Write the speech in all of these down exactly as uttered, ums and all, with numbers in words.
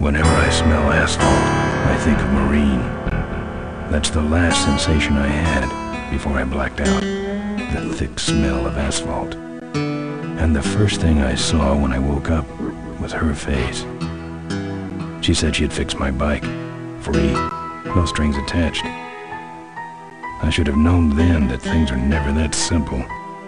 Whenever I smell asphalt, I think of marine. That's the last sensation I had before I blacked out. The thick smell of asphalt. And the first thing I saw when I woke up was her face. She said she'd fix my bike. Free. No strings attached. I should have known then that things are never that simple.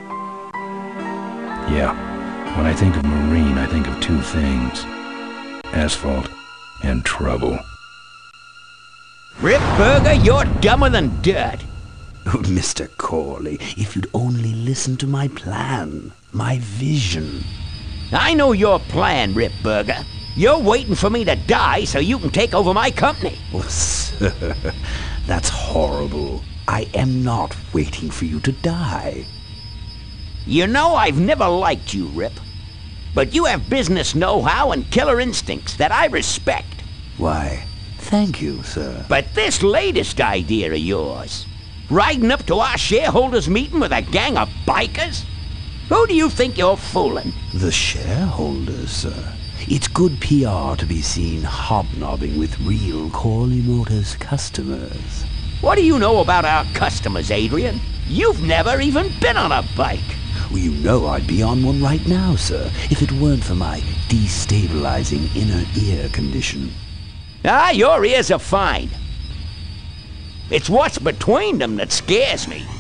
Yeah, when I think of marine, I think of two things. Asphalt and trouble. Rip Burger, you're dumber than dirt. Oh, Mister Corley, if you'd only listen to my plan, my vision. I know your plan, Rip Burger. You're waiting for me to die so you can take over my company. Oh, sir, that's horrible. I am not waiting for you to die. You know I've never liked you, Rip. But you have business know-how and killer instincts that I respect. Why, thank you, sir. But this latest idea of yours, riding up to our shareholders' meeting with a gang of bikers? Who do you think you're fooling? The shareholders, sir. It's good P R to be seen hobnobbing with real Corley Motors customers. What do you know about our customers, Adrian? You've never even been on a bike. Well, you know I'd be on one right now, sir, if it weren't for my destabilizing inner ear condition. Ah, your ears are fine. It's what's between them that scares me.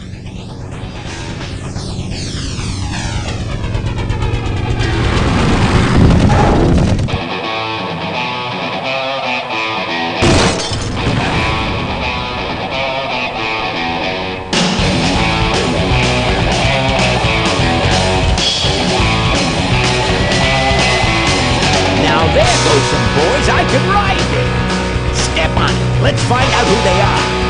Some boys I could ride with. Step on it. Let's find out who they are.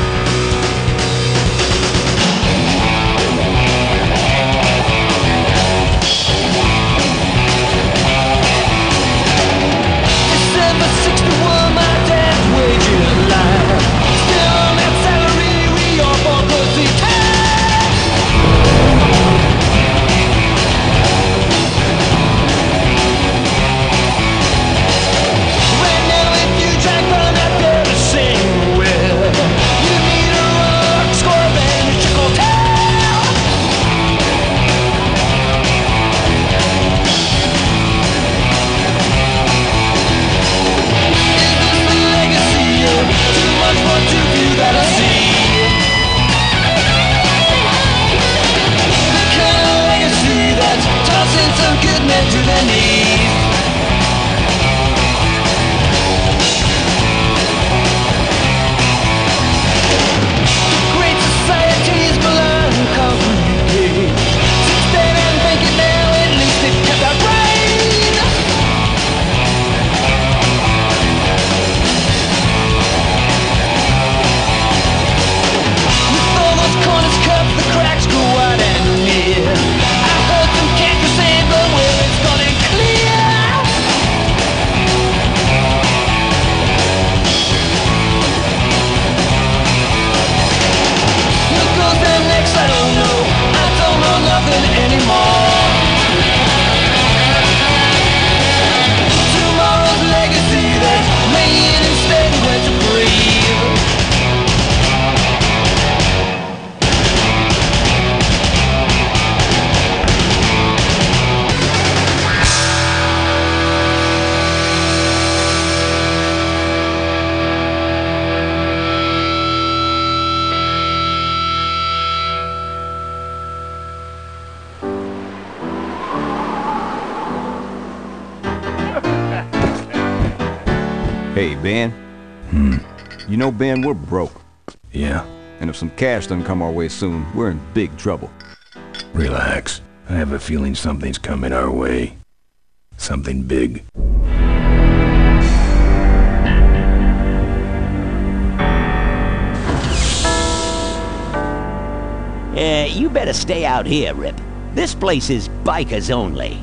December sixty-one, my dad's waging line. Still on that salary, we all bought the time. Some good men to their knees. Great society's melancholy. Sit there and think it now, at least it kept our brain. With all those corners cut, the cracks go wide and near. I heard them can't say, but where it's gonna clear. What goes down next, I don't know. I don't know nothing anymore. Tomorrow's legacy that's laying instead where to breathe. Hey, Ben. Hmm. You know, Ben, we're broke. Yeah? And if some cash doesn't come our way soon, we're in big trouble. Relax. I have a feeling something's coming our way. Something big. Uh, you better stay out here, Rip. This place is bikers only.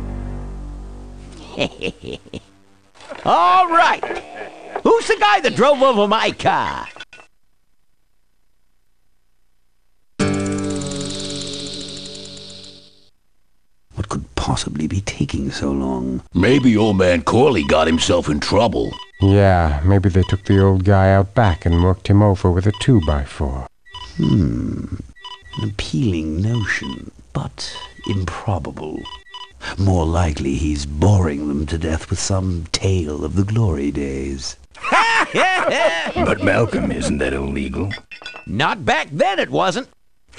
All right. Who's the guy that drove over my car? What could possibly be taking so long? Maybe old man Corley got himself in trouble. Yeah, maybe they took the old guy out back and worked him over with a two by four. Hmm. An appealing notion, but improbable. More likely he's boring them to death with some tale of the glory days. But Malcolm, isn't that illegal? Not back then it wasn't.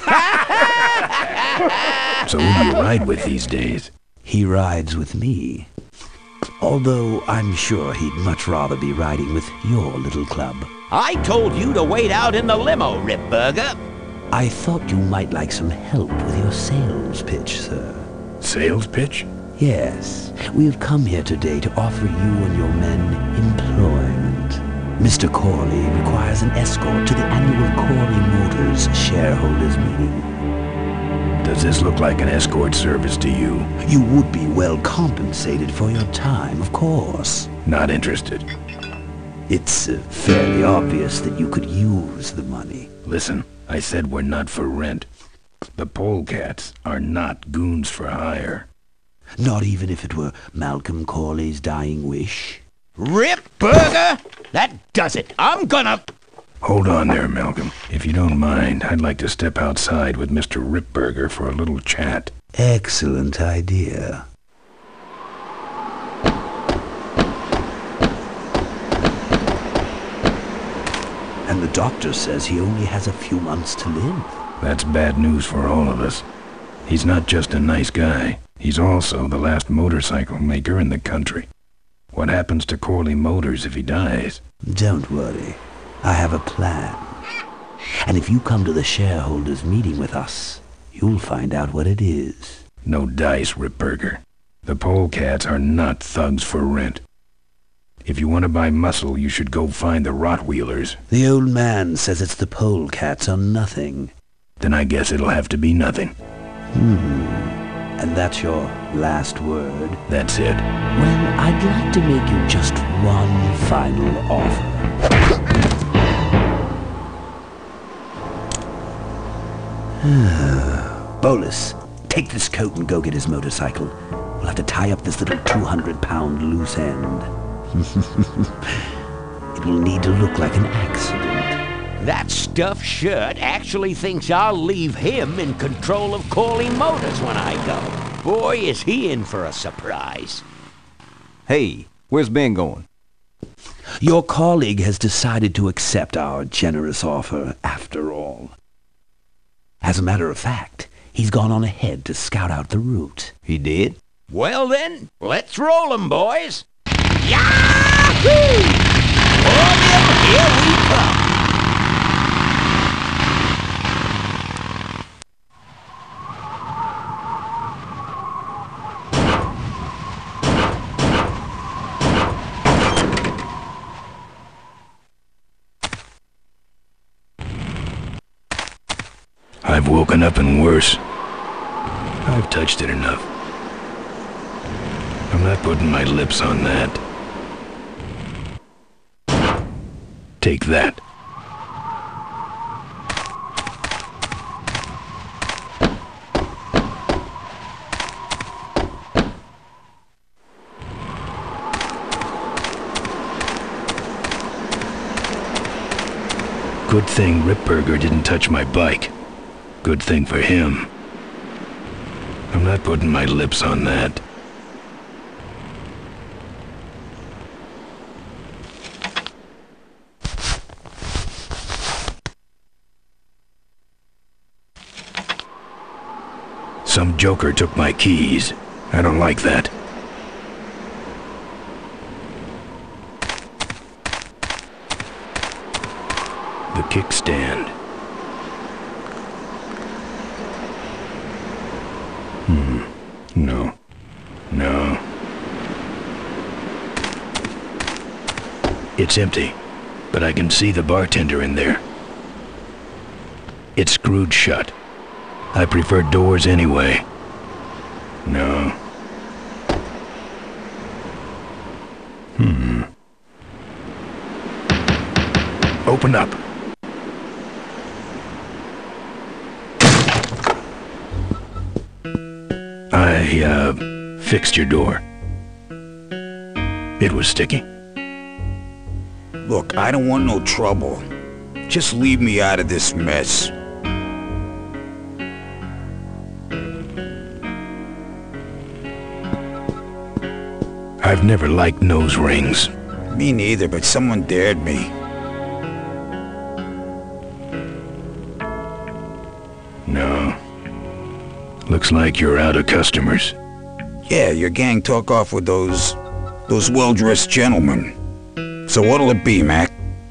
So who do you ride with these days? He rides with me. Although I'm sure he'd much rather be riding with your little club. I told you to wait out in the limo, Ripburger. I thought you might like some help with your sales pitch, sir. Sales pitch? Yes. We have come here today to offer you and your men employment. Mister Corley requires an escort to the annual Corley Motors shareholders meeting. Does this look like an escort service to you? You would be well compensated for your time, of course. Not interested. It's uh, fairly obvious that you could use the money. Listen, I said we're not for rent. The polecats are not goons for hire. Not even if it were Malcolm Corley's dying wish. Ripburger! That does it. I'm gonna... Hold on there, Malcolm. If you don't mind, I'd like to step outside with Mister Ripburger for a little chat. Excellent idea. And the doctor says he only has a few months to live. That's bad news for all of us. He's not just a nice guy. He's also the last motorcycle maker in the country. What happens to Corley Motors if he dies? Don't worry. I have a plan. And if you come to the shareholders meeting with us, you'll find out what it is. No dice, Ripburger. The polecats are not thugs for rent. If you want to buy muscle, you should go find the Rottweilers. The old man says it's the polecats or nothing. Then I guess it'll have to be nothing. Hmm. And that's your last word? That's it. Well, I'd like to make you just one final offer. Bolus, take this coat and go get his motorcycle. We'll have to tie up this little two hundred pound loose end. It will need to look like an accident. That stuffed shirt actually thinks I'll leave him in control of Corley Motors when I go. Boy, is he in for a surprise. Hey, where's Ben going? Your colleague has decided to accept our generous offer after all. As a matter of fact, he's gone on ahead to scout out the route. He did? Well then, let's roll 'em, boys. Yahoo! Corley, here we come. I've woken up and worse. I've touched it enough. I'm not putting my lips on that. Take that. Good thing Ripburger didn't touch my bike. Good thing for him. I'm not putting my lips on that. Some joker took my keys. I don't like that. The kickstand. Hmm. No. No. It's empty, but I can see the bartender in there. It's screwed shut. I prefer doors anyway. No. Hmm. Open up. I, uh... fixed your door. It was sticky. Look, I don't want no trouble. Just leave me out of this mess. I've never liked nose rings. Me neither, but someone dared me. No. Looks like you're out of customers. Yeah, your gang took off with those... those well-dressed gentlemen. So what'll it be, Mac?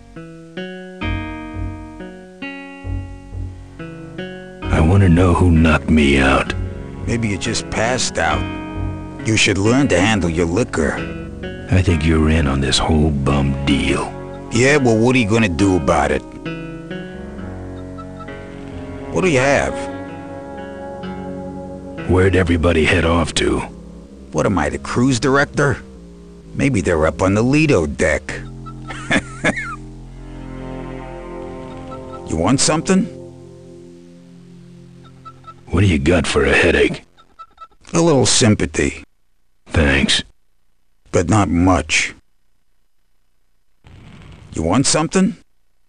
I want to know who knocked me out. Maybe you just passed out. You should learn to handle your liquor. I think you're in on this whole bum deal. Yeah, well, what are you gonna do about it? What do you have? Where'd everybody head off to? What am I, the cruise director? Maybe they're up on the Lido deck. You want something? What do you got for a headache? A little sympathy. Thanks. But not much. You want something?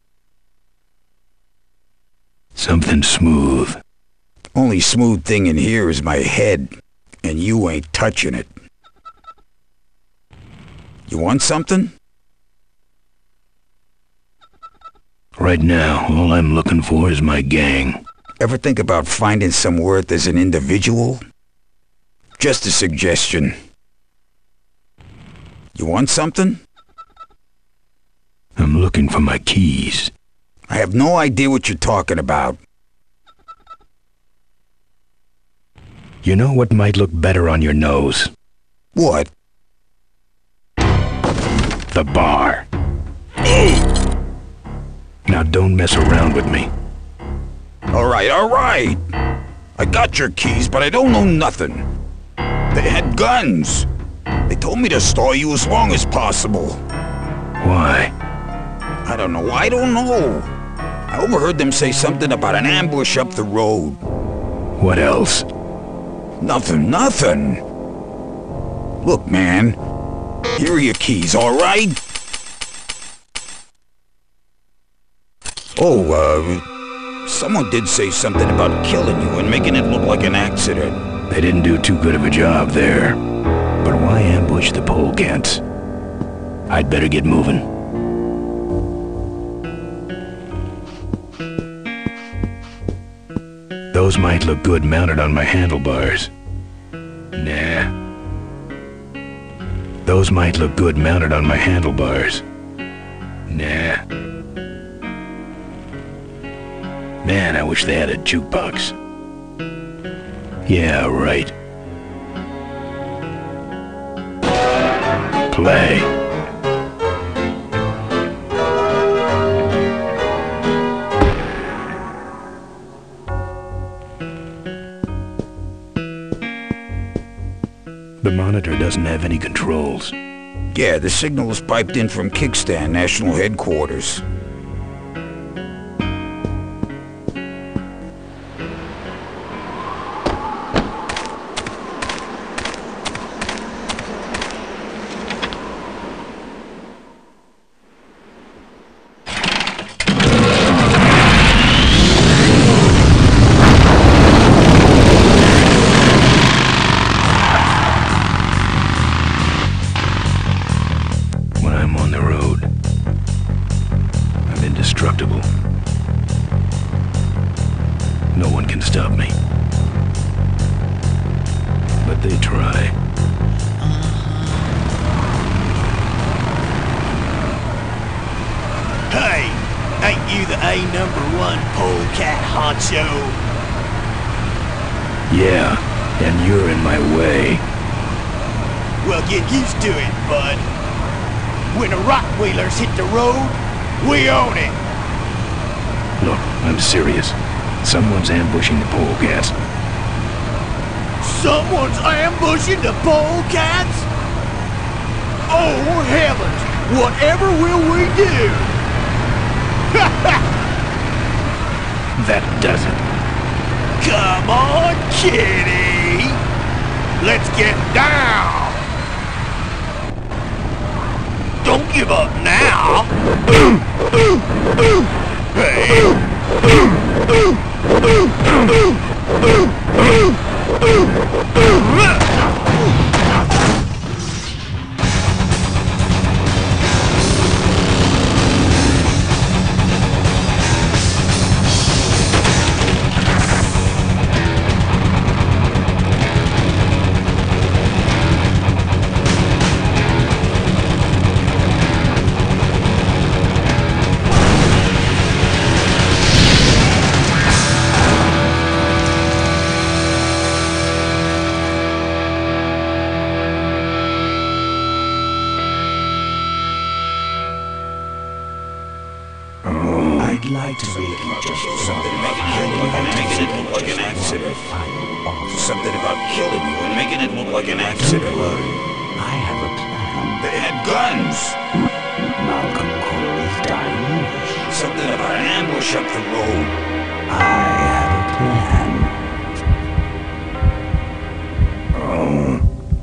Something smooth. Only smooth thing in here is my head, and you ain't touching it. You want something? Right now, all I'm looking for is my gang. Ever think about finding some worth as an individual? Just a suggestion. You want something? I'm looking for my keys. I have no idea what you're talking about. You know what might look better on your nose? What? The bar. Now don't mess around with me. Alright, alright! I got your keys, but I don't know nothing. They had guns. They told me to stall you as long as possible. Why? I don't know, I don't know. I overheard them say something about an ambush up the road. What else? Nothing, nothing. Look, man. Here are your keys, alright? Oh, uh... someone did say something about killing you and making it look like an accident. They didn't do too good of a job there. But why ambush the polecats? I'd better get moving. Those might look good mounted on my handlebars. Nah. Those might look good mounted on my handlebars. Nah. Man, I wish they had a jukebox. Yeah, right. Play. The monitor doesn't have any controls. Yeah, the signal is piped in from Kickstand National Headquarters. Indestructible. No one can stop me. But they try. Hey, ain't you the A number one polecat honcho? Yeah, and you're in my way. Well, get used to it, bud. When the Rockwheelers hit the road, we own it! Look, I'm serious. Someone's ambushing the polecats. Someone's ambushing the polecats? Oh, heavens! Whatever will we do? That does it. Come on, kitty! Let's get down! Don't give up now! I'd like to make it just something about making it look like an accident. Something about killing you and making it look like an accident. I have a plan. They had guns. Malcolm Corley's dying. Something about an ambush up the road. I have a plan. Oh.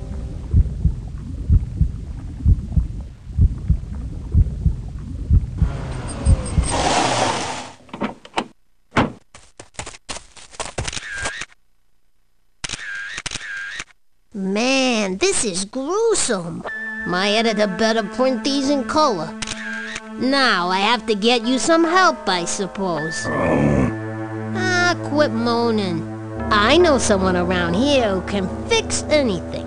Man, this is gruesome. My editor better print these in color. Now I have to get you some help, I suppose. Oh. Ah, quit moaning. I know someone around here who can fix anything.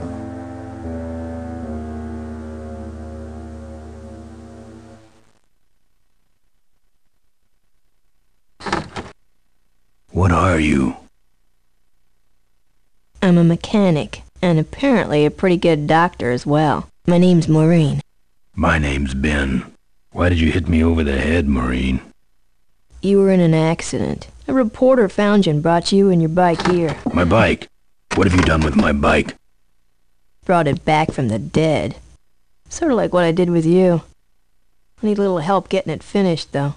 What are you? I'm a mechanic, and apparently a pretty good doctor as well. My name's Maureen. My name's Ben. Why did you hit me over the head, Maureen? You were in an accident. A reporter found you and brought you and your bike here. My bike? What have you done with my bike? Brought it back from the dead. Sort of like what I did with you. I need a little help getting it finished, though.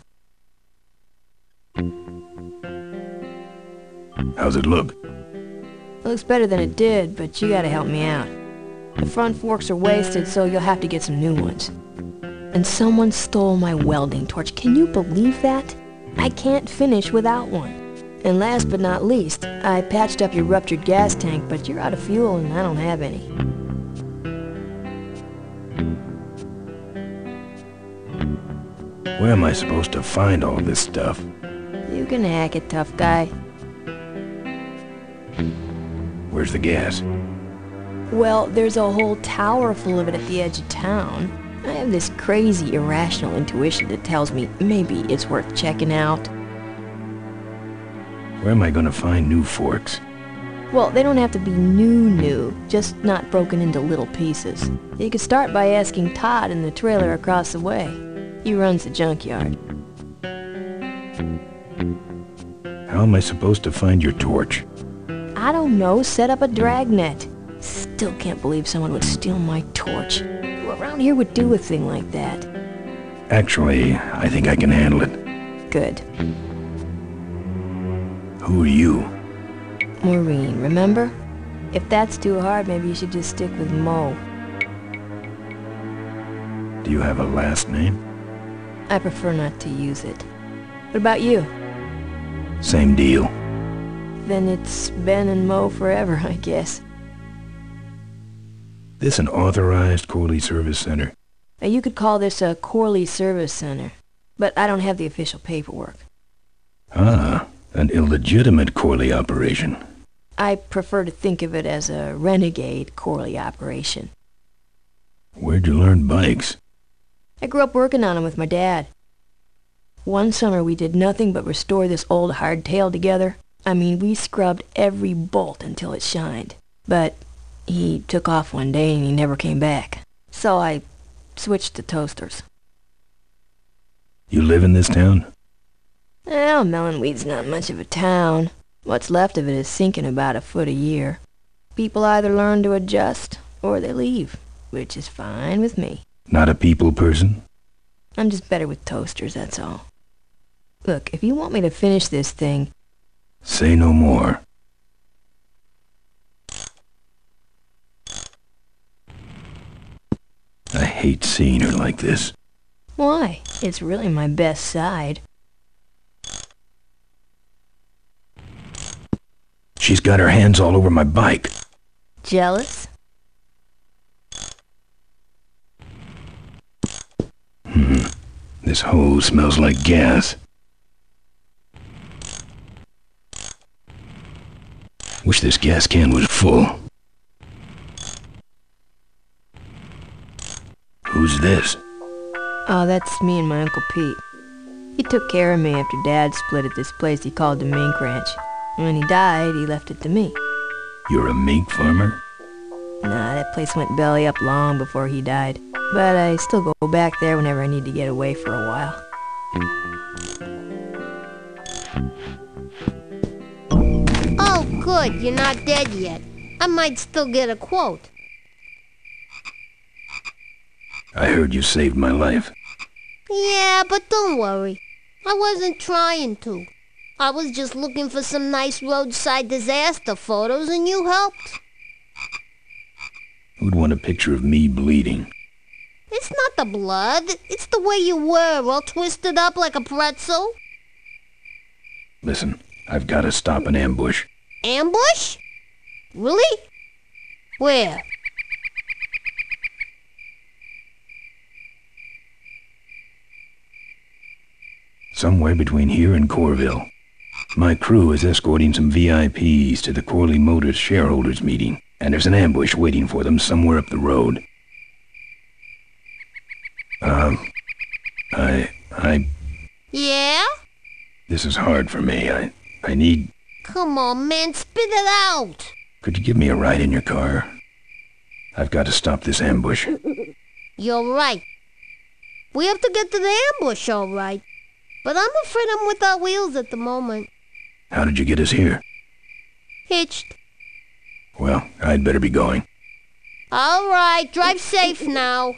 How's it look? It looks better than it did, but you gotta help me out. The front forks are wasted, so you'll have to get some new ones. And someone stole my welding torch. Can you believe that? I can't finish without one. And last but not least, I patched up your ruptured gas tank, but you're out of fuel and I don't have any. Where am I supposed to find all this stuff? You can hack it, tough guy. Where's the gas? Well, there's a whole tower full of it at the edge of town. I have this crazy, irrational intuition that tells me maybe it's worth checking out. Where am I gonna find new forks? Well, they don't have to be new new, just not broken into little pieces. You could start by asking Todd in the trailer across the way. He runs the junkyard. How am I supposed to find your torch? I don't know, set up a dragnet. Still can't believe someone would steal my torch. Who around here would do a thing like that? Actually, I think I can handle it. Good. Who are you? Maureen, remember? If that's too hard, maybe you should just stick with Mo. Do you have a last name? I prefer not to use it. What about you? Same deal. Then it's Ben and Mo forever, I guess. This an authorized Corley Service Center? Now, you could call this a Corley Service Center, but I don't have the official paperwork. Ah, an illegitimate Corley operation. I prefer to think of it as a renegade Corley operation. Where'd you learn bikes? I grew up working on them with my dad. One summer we did nothing but restore this old hardtail together. I mean, we scrubbed every bolt until it shined. But he took off one day and he never came back. So I switched to toasters. You live in this town? Well, Melonweed's not much of a town. What's left of it is sinking about a foot a year. People either learn to adjust or they leave, which is fine with me. Not a people person? I'm just better with toasters, that's all. Look, if you want me to finish this thing... Say no more. hate seeing her like this. Why? It's really my best side. She's got her hands all over my bike. Jealous? Hmm. This hose smells like gas. Wish this gas can was full. Who's this? Oh, that's me and my Uncle Pete. He took care of me after Dad split at this place he called the Mink Ranch. When he died, he left it to me. You're a mink farmer? Nah, that place went belly up long before he died. But I still go back there whenever I need to get away for a while. Oh, good, you're not dead yet. I might still get a quote. I heard you saved my life. Yeah, but don't worry. I wasn't trying to. I was just looking for some nice roadside disaster photos and you helped. Who'd want a picture of me bleeding? It's not the blood. It's the way you were, all twisted up like a pretzel. Listen, I've got to stop an ambush. Ambush? Really? Where? Somewhere between here and Corville. My crew is escorting some V I Ps to the Corley Motors shareholders meeting, and there's an ambush waiting for them somewhere up the road. Um, I, I... Yeah? This is hard for me. I, I need... Come on, man, spit it out. Could you give me a ride in your car? I've got to stop this ambush. You're right. We have to get to the ambush, all right. But I'm afraid I'm without wheels at the moment. How did you get us here? Hitched. Well, I'd better be going. All right, drive safe now.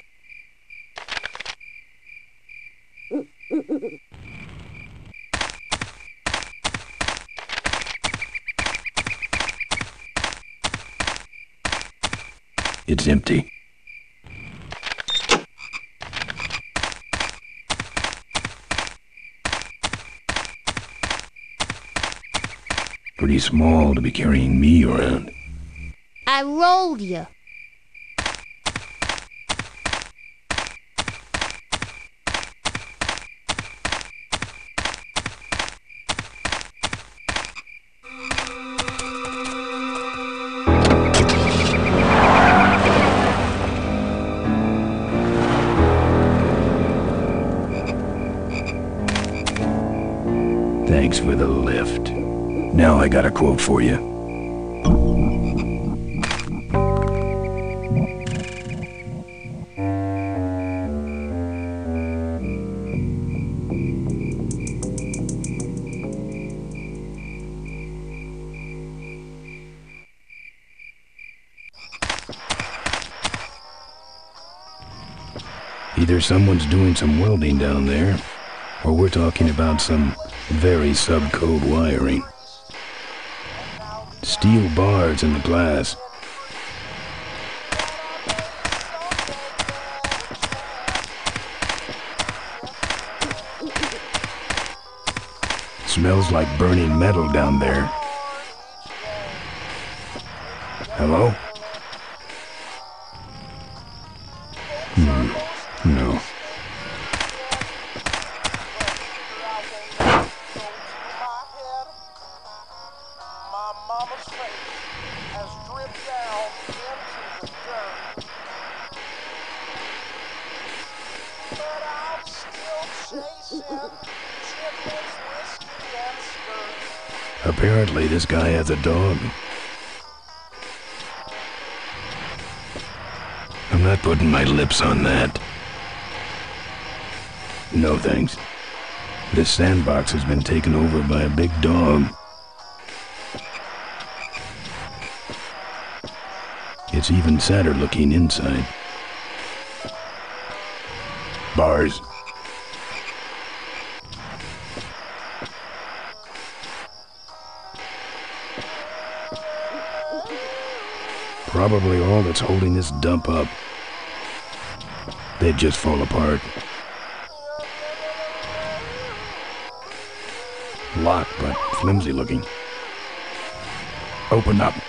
It's empty. Pretty small to be carrying me around. I rolled you. Thanks for the lift. Now I got a quote for you. Either someone's doing some welding down there, or we're talking about some very sub-code wiring. Steel bars in the glass. Smells like burning metal down there. Hello? Hmm. No. Apparently this guy has a dog. I'm not putting my lips on that. No thanks. This sandbox has been taken over by a big dog. It's even sadder looking inside. Bars. Probably all that's holding this dump up. they'd just fall apart. Locked, but flimsy looking. Open up.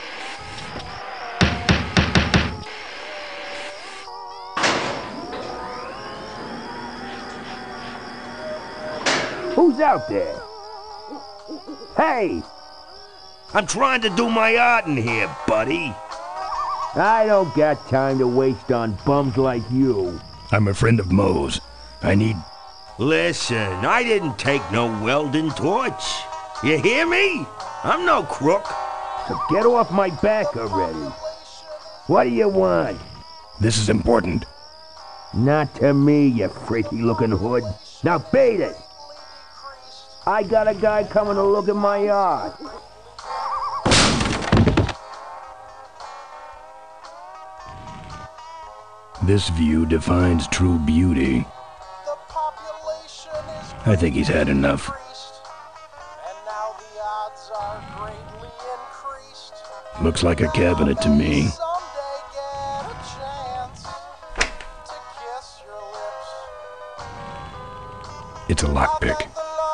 Who's out there? Hey! I'm trying to do my art in here, buddy. I don't got time to waste on bums like you. I'm a friend of Moe's. I need... Listen, I didn't take no welding torch. You hear me? I'm no crook. So get off my back already. What do you want? This is important. Not to me, you freaky-looking hood. Now beat it! I got a guy coming to look at my art. This view defines true beauty. I think he's had enough. Looks like a cabinet to me. It's a lockpick.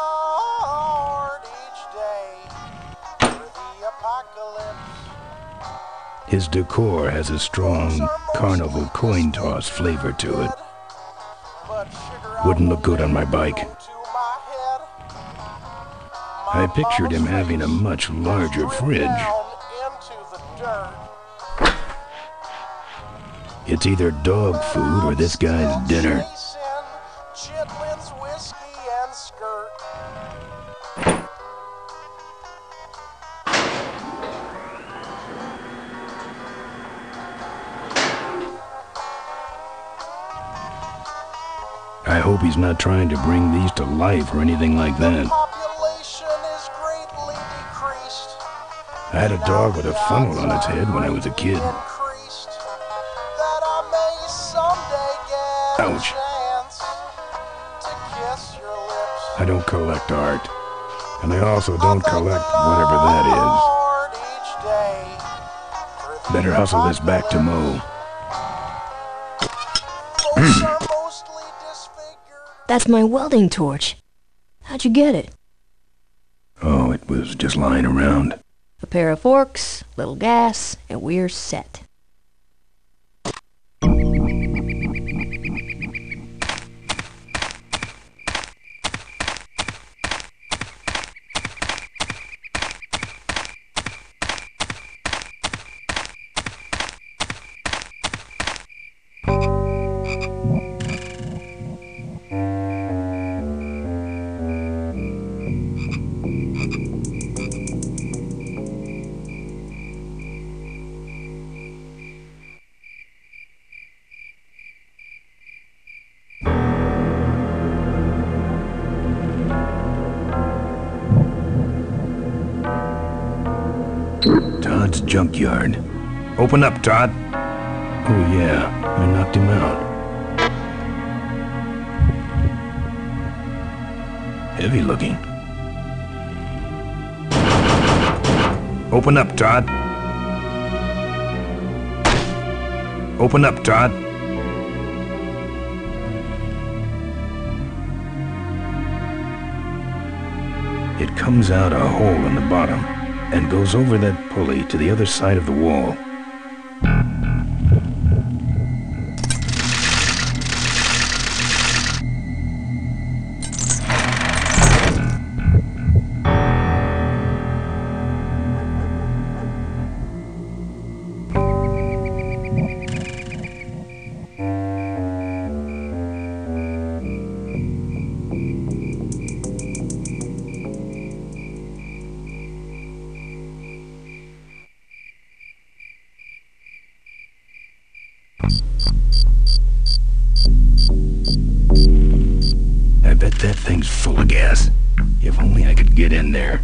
His decor has a strong carnival coin toss flavor to it. Wouldn't look good on my bike. I pictured him having a much larger fridge. It's either dog food or this guy's dinner. I hope he's not trying to bring these to life or anything like that. I had a dog with a funnel on its head when I was a kid. Ouch. I don't collect art. And I also don't collect whatever that is. Better hustle this back to Moe. That's my welding torch. How'd you get it? Oh, it was just lying around. A pair of forks, little gas, and we're set. Todd's junkyard. Open up, Todd. Oh yeah, I knocked him out. Heavy looking. Open up, Todd. Open up, Todd. It comes out a hole in the bottom and goes over that pulley to the other side of the wall. I bet that thing's full of gas. If only I could get in there.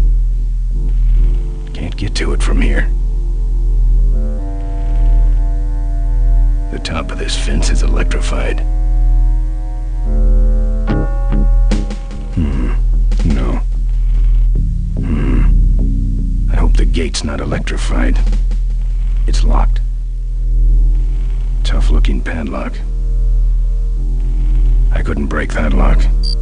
Can't get to it from here. The top of this fence is electrified. Hmm. No. Hmm. I hope the gate's not electrified. It's locked. Tough-looking padlock. I couldn't break that lock.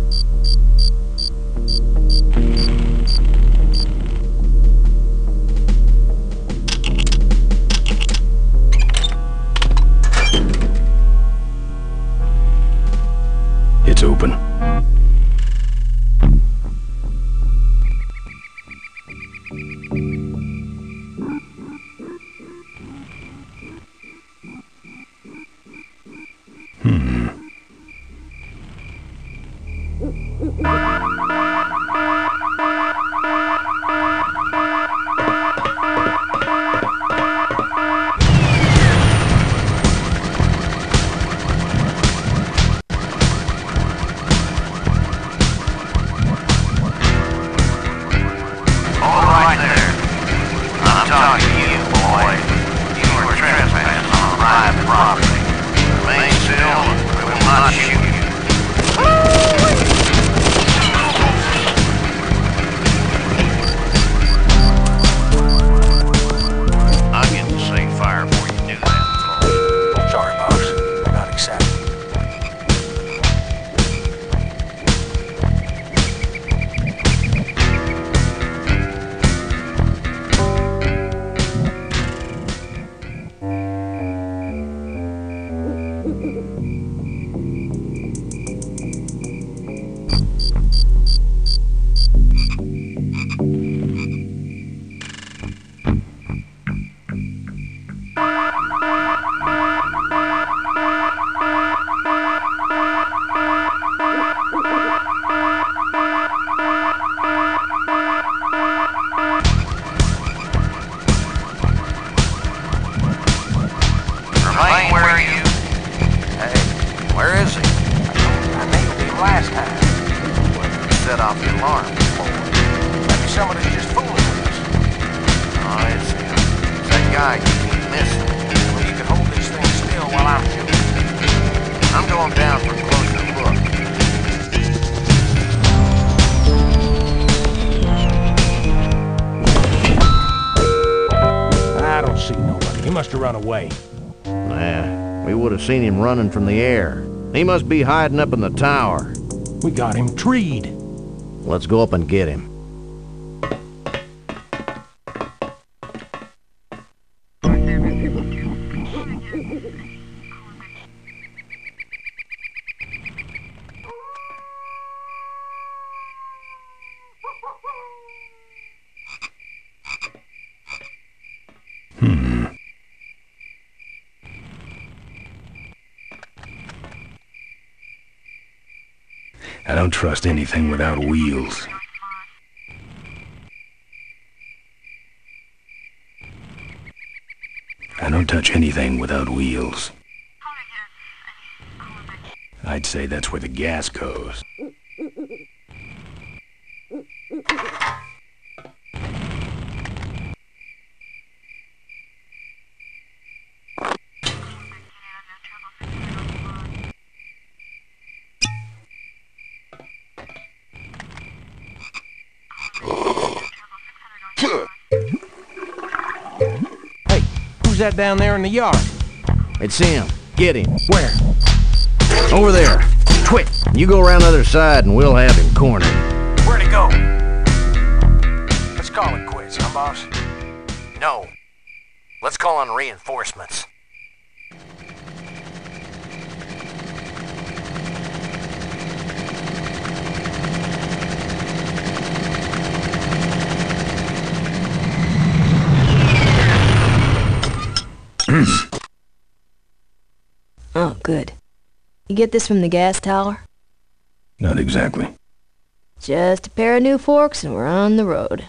It's open. Hmm. Seen him running from the air. He must be hiding up in the tower. We got him treed. Let's go up and get him. Hmm. I don't trust anything without wheels. I don't touch anything without wheels. I'd say that's where the gas goes. Hey, who's that down there in the yard? It's him. Get him. Where? Over there. Quick, you go around the other side and we'll have him cornered. Where'd he go? Let's call it quits, huh, boss? No. Let's call on reinforcements. Oh, good. You get this from the gas tower? Not exactly. Just a pair of new forks and we're on the road.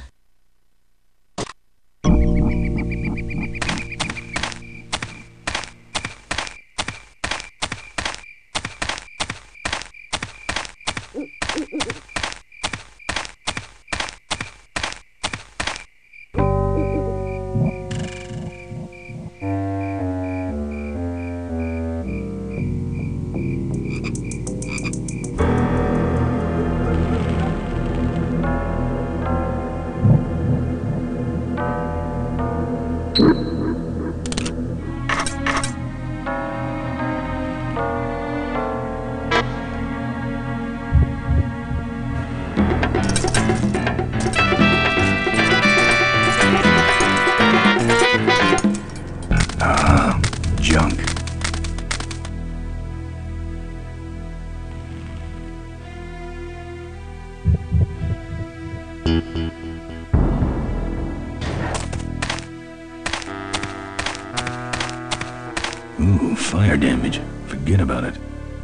fire damage. Forget about it.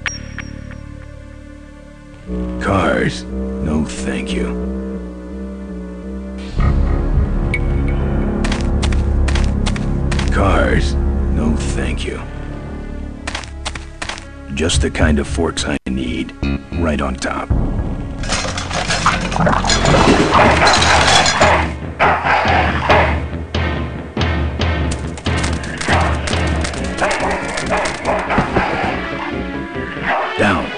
Cars? No, thank you. Cars? No, thank you. Just the kind of forks I need. Right on top. Down.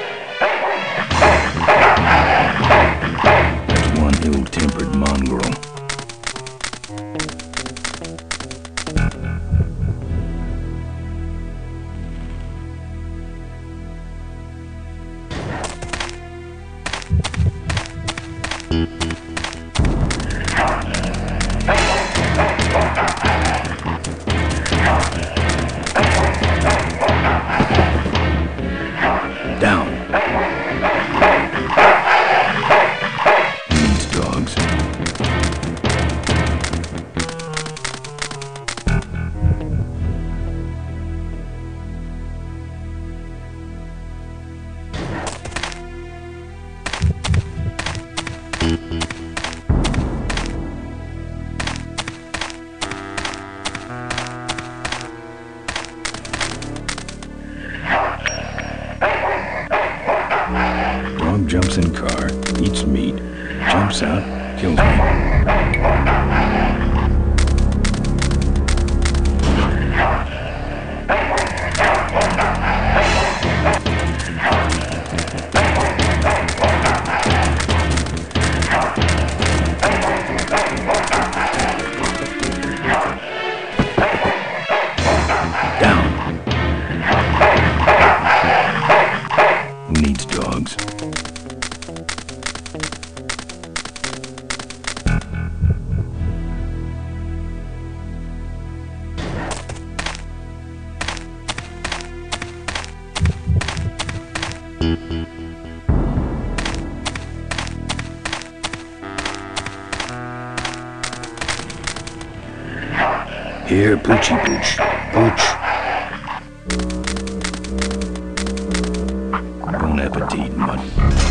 That's one ill-tempered mongrel. Down. Needs dogs. Dog jumps in car, eats meat, jumps out, kills me. Who needs dogs? Here, Poochie Pooch. Pooch. Bon appetit, mud.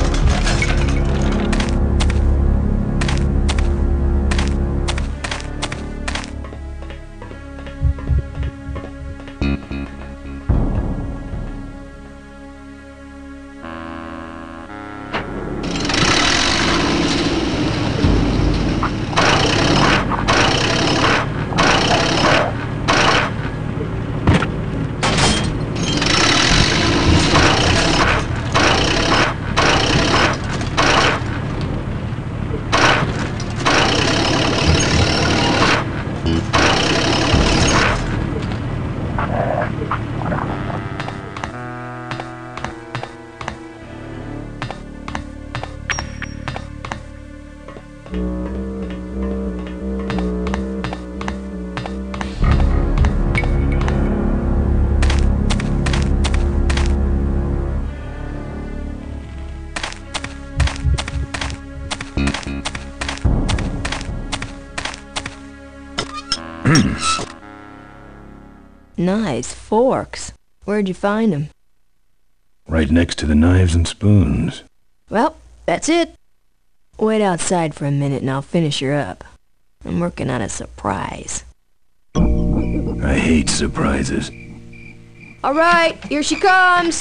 Nice forks. Where'd you find them? Right next to the knives and spoons. Well, that's it. Wait outside for a minute and I'll finish her up. I'm working on a surprise. I hate surprises. All right, here she comes.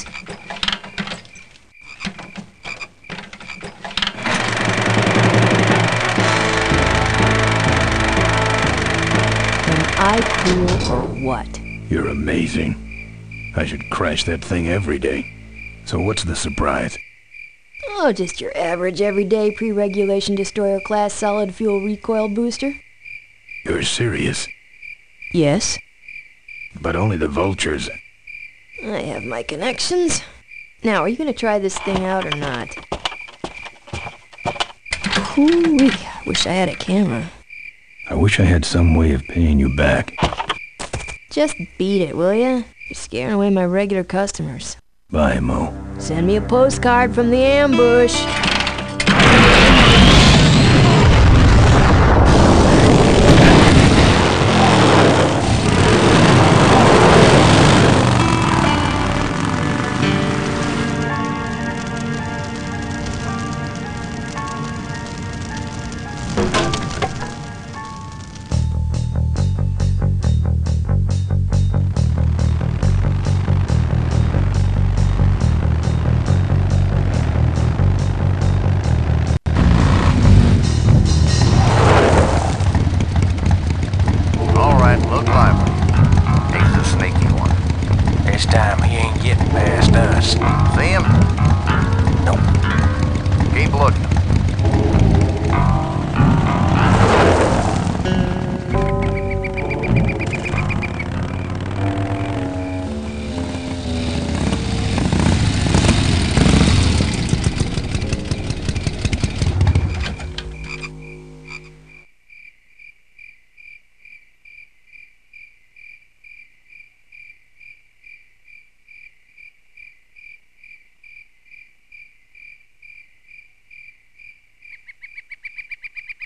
Am I cool or what? You're amazing. I should crash that thing every day. So what's the surprise? Oh, just your average everyday pre-regulation destroyer class solid fuel recoil booster. You're serious? Yes. But only the vultures. I have my connections. Now, are you gonna try this thing out or not? Hoo-wee, wish I had a camera. I wish I had some way of paying you back. Just beat it, will ya? You're scaring away my regular customers. Bye, Mo. Send me a postcard from the ambush.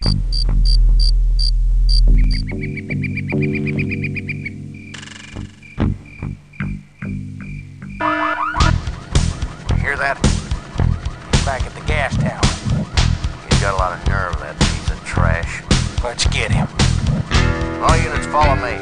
Hear that? Back at the gas tower. He's got a lot of nerve, that piece of trash. Let's get him. All units, follow me.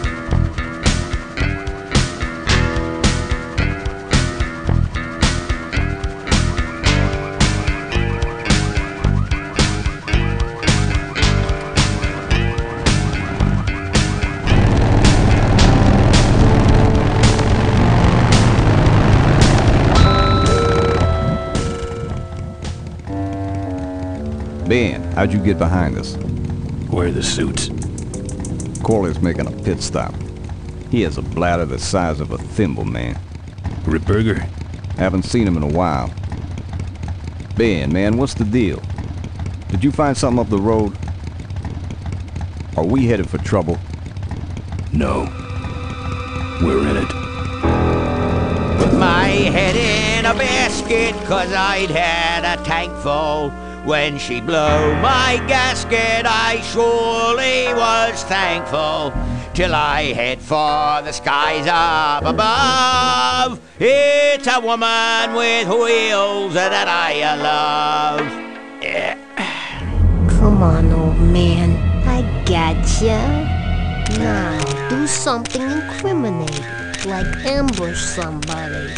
Ben, how'd you get behind us? Where are the suits? Corley's making a pit stop. He has a bladder the size of a thimble, man. Ripburger? Haven't seen him in a while. Ben, man, what's the deal? Did you find something up the road? Are we headed for trouble? No. We're in it. Put my head in a basket, cause I'd had a tank full. When she blew my gasket, I surely was thankful. Till I head for the skies up above. It's a woman with wheels that I love. Yeah. Come on, old man. I gotcha. Now, do something incriminating, like ambush somebody.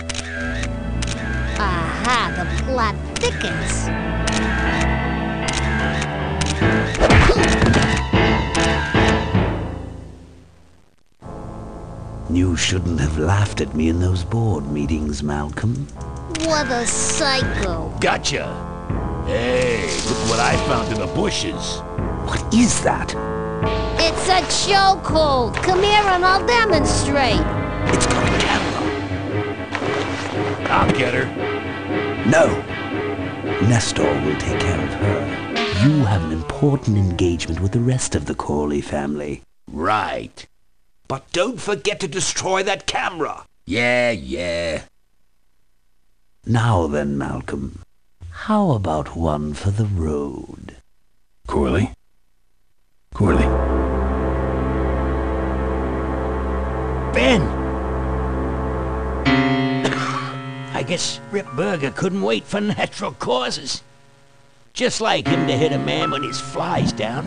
Aha, the plot thickens. You shouldn't have laughed at me in those board meetings, Malcolm. What a psycho. Gotcha. Hey, look what I found in the bushes. What is that? It's a chokehold. Come here and I'll demonstrate. It's got a camera. I'll get her. No. Nestor will take care of her. You have an important engagement with the rest of the Corley family. Right. But don't forget to destroy that camera. Yeah, yeah. Now then, Malcolm. How about one for the road? Corley? Corley? Ben! I guess Rip Burger couldn't wait for natural causes. Just like him to hit a man when his fly's down.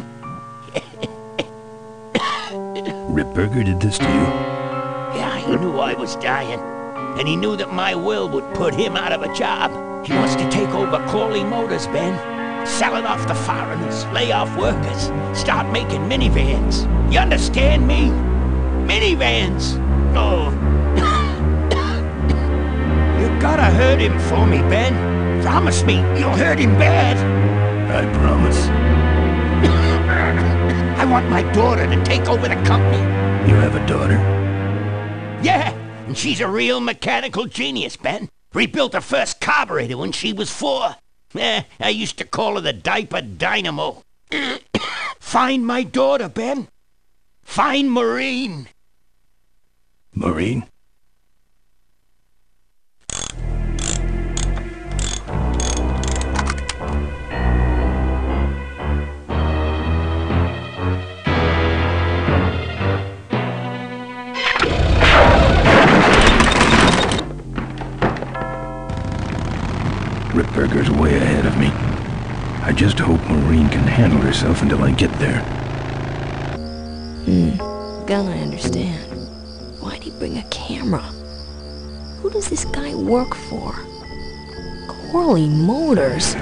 Ripburger did this to you? Yeah, he knew I was dying. And he knew that my will would put him out of a job. He wants to take over Corley Motors, Ben. Sell it off to foreigners, lay off workers, start making minivans. You understand me? Minivans! Oh. You gotta hurt him for me, Ben. Promise me you'll hurt him bad. I promise. I want my daughter to take over the company. You have a daughter? Yeah, and she's a real mechanical genius, Ben. Rebuilt her first carburetor when she was four. Eh, I used to call her the diaper dynamo. Find my daughter, Ben. Find Maureen. Maureen? Ripburger's way ahead of me. I just hope Maureen can handle herself until I get there. Hmm. Gonna understand. Why'd he bring a camera? Who does this guy work for? Corley Motors.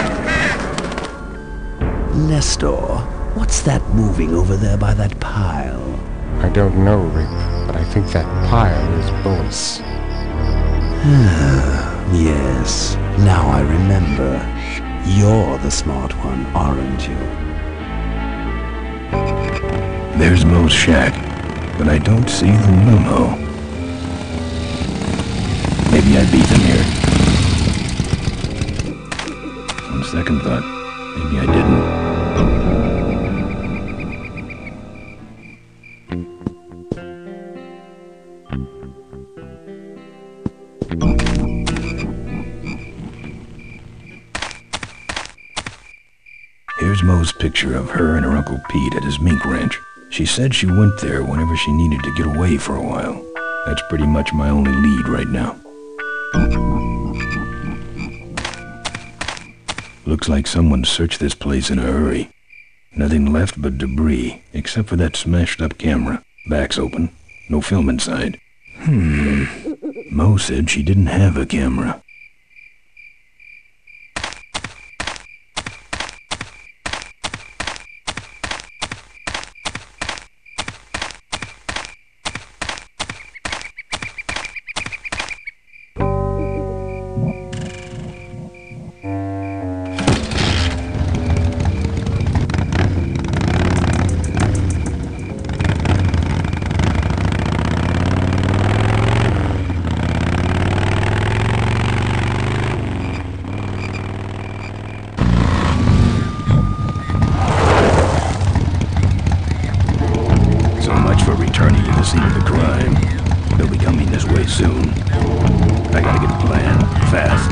Nestor, what's that moving over there by that pile? I don't know, Rip, but I think that pile is bullets. Yes, now I remember. You're the smart one, aren't you? There's Mo's shack, but I don't see the limo. Maybe I beat them here. On second thought, maybe I didn't. Here's Here's Mo's picture of her and her Uncle Pete at his mink ranch. She said she went there whenever she needed to get away for a while. That's pretty much my only lead right now. Looks like someone searched this place in a hurry. Nothing left but debris, except for that smashed up camera. Back's open. No film inside. Hmm. Mo said she didn't have a camera. Scene of the crime. They'll be coming this way soon. I gotta get a plan, fast.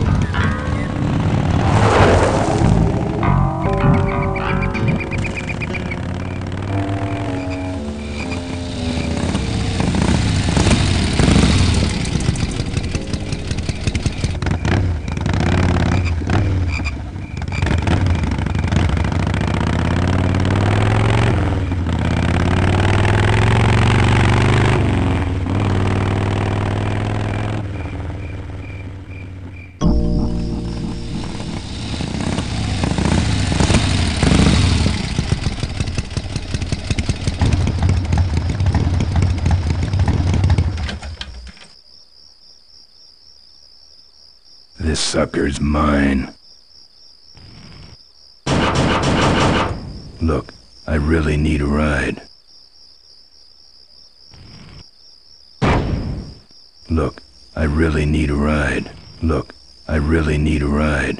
This sucker's mine. Look, I really need a ride. Look, I really need a ride. Look, I really need a ride.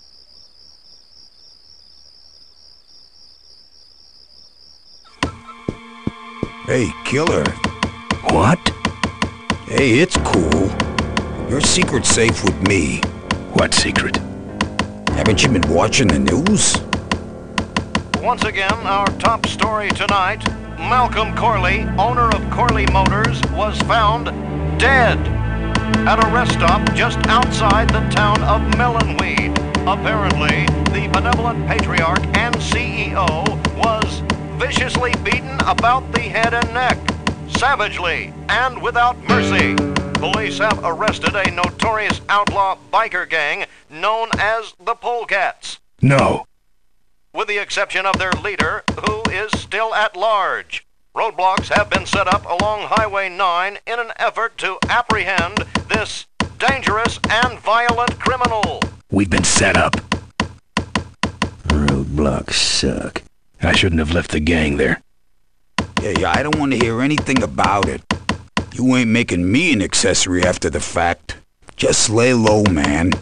Hey, killer. What? Hey, it's cool. Your secret's safe with me. What secret? Haven't you been watching the news? Once again, our top story tonight, Malcolm Corley, owner of Corley Motors, was found dead at a rest stop just outside the town of Melonweed. Apparently, the benevolent patriarch and C E O was viciously beaten about the head and neck, savagely and without mercy. Police have arrested a notorious outlaw biker gang known as the Polecats. No. With the exception of their leader, who is still at large. Roadblocks have been set up along Highway nine in an effort to apprehend this dangerous and violent criminal. We've been set up. Roadblocks suck. I shouldn't have left the gang there. Yeah, yeah, I don't want to hear anything about it. You ain't making me an accessory after the fact. Just lay low, man.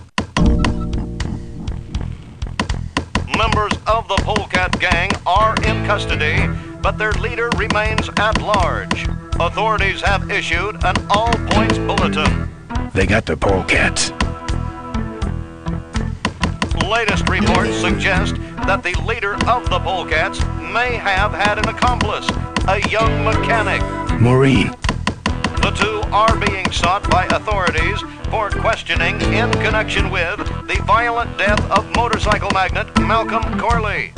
Members of the Polecat gang are in custody, but their leader remains at large. Authorities have issued an all-points bulletin. They got the Polecats. Latest reports suggest that the leader of the Polecats may have had an accomplice, a young mechanic. Maureen. The two are being sought by authorities for questioning in connection with the violent death of motorcycle magnate Malcolm Corley.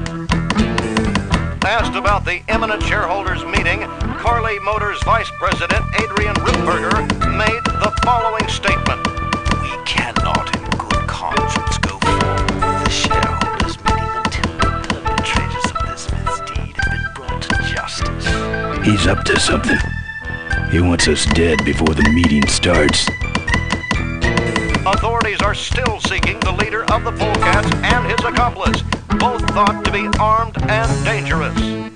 Asked about the imminent shareholders meeting, Corley Motors Vice President Adrian Ripberger made the following statement. We cannot in good conscience go forward with the shareholders meeting until the perpetrators of this misdeed have been brought to justice. He's up to something. He wants us dead before the meeting starts. Authorities are still seeking the leader of the Polecats and his accomplice, both thought to be armed and dangerous.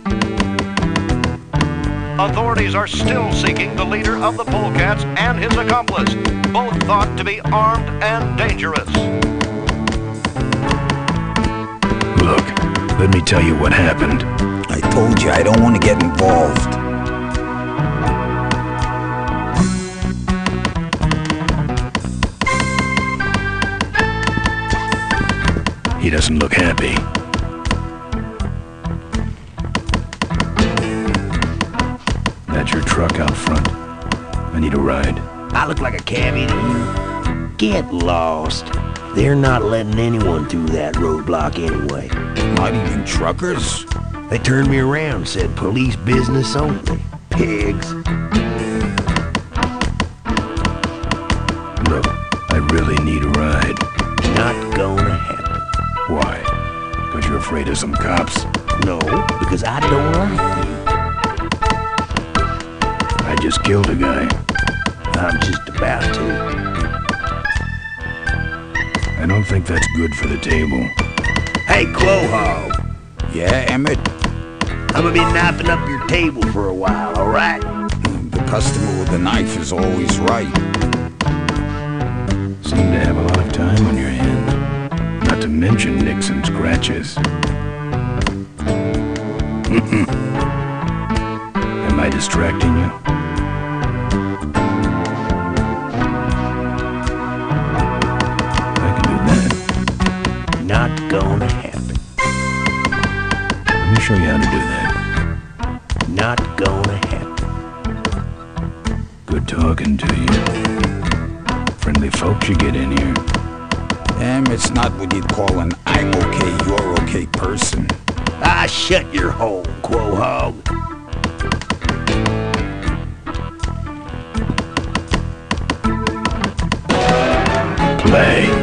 Authorities are still seeking the leader of the Polecats and his accomplice, both thought to be armed and dangerous. Look, let me tell you what happened. I told you I don't want to get involved. He doesn't look happy. That's your truck out front. I need a ride. I look like a cabbie to you? Get lost. They're not letting anyone through that roadblock anyway. Not even truckers? They turned me around and said police business only. Pigs. Look, I really need a ride. Not gonna happen. Why? Because you're afraid of some cops? No, because I don't like you. I just killed a guy. I'm just about to. I don't think that's good for the table. Hey, Quahog. Yeah, Emmett? I'm gonna be knifing up your table for a while, alright? The customer with the knife is always right. Seem to have a lot of time on your hands. Not to mention nicks and scratches. Am I distracting you? Not gonna happen. Let me show you how to do that. Not gonna happen. Good talking to you. Friendly folks you get in here. Em, it's not what you'd call an I'm okay, you're okay person. Ah, shut your hole, Quahog. Play.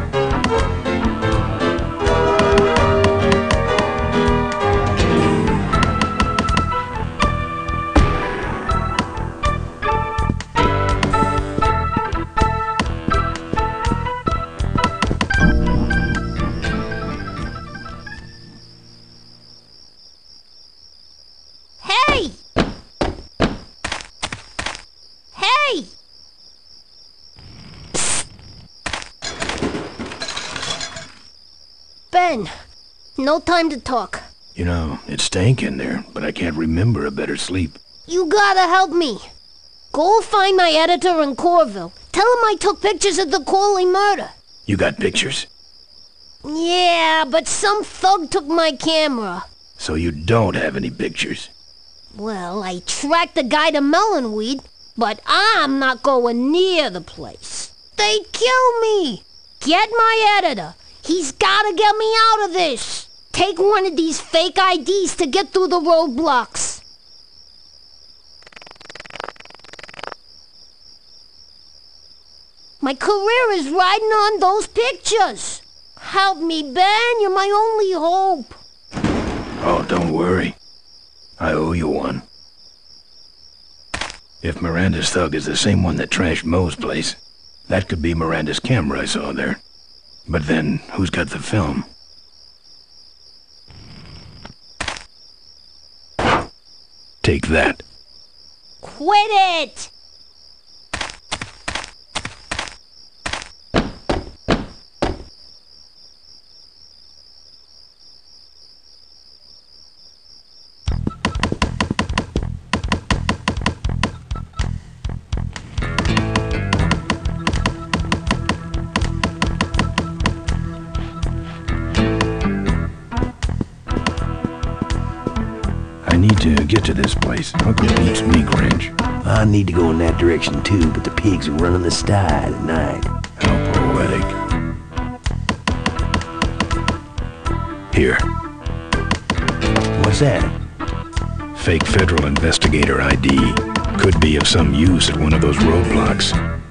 Ben, no time to talk. You know, it stank in there, but I can't remember a better sleep. You gotta help me. Go find my editor in Corville. Tell him I took pictures of the Corley murder. You got pictures? Yeah, but some thug took my camera. So you don't have any pictures? Well, I tracked the guy to Melonweed, but I'm not going near the place. They'd kill me. Get my editor. He's gotta get me out of this. Take one of these fake I Ds to get through the roadblocks. My career is riding on those pictures. Help me, Ben. You're my only hope. Oh, don't worry. I owe you one. If Miranda's thug is the same one that trashed Moe's place, that could be Miranda's camera I saw there. But then, who's got the film? Take that. Quit it! I need to get to this place. Uncle Pete's meat ranch. I need to go in that direction too, but the pigs are running the style at night. How poetic. Here. What's that? Fake federal investigator I D. Could be of some use at one of those roadblocks.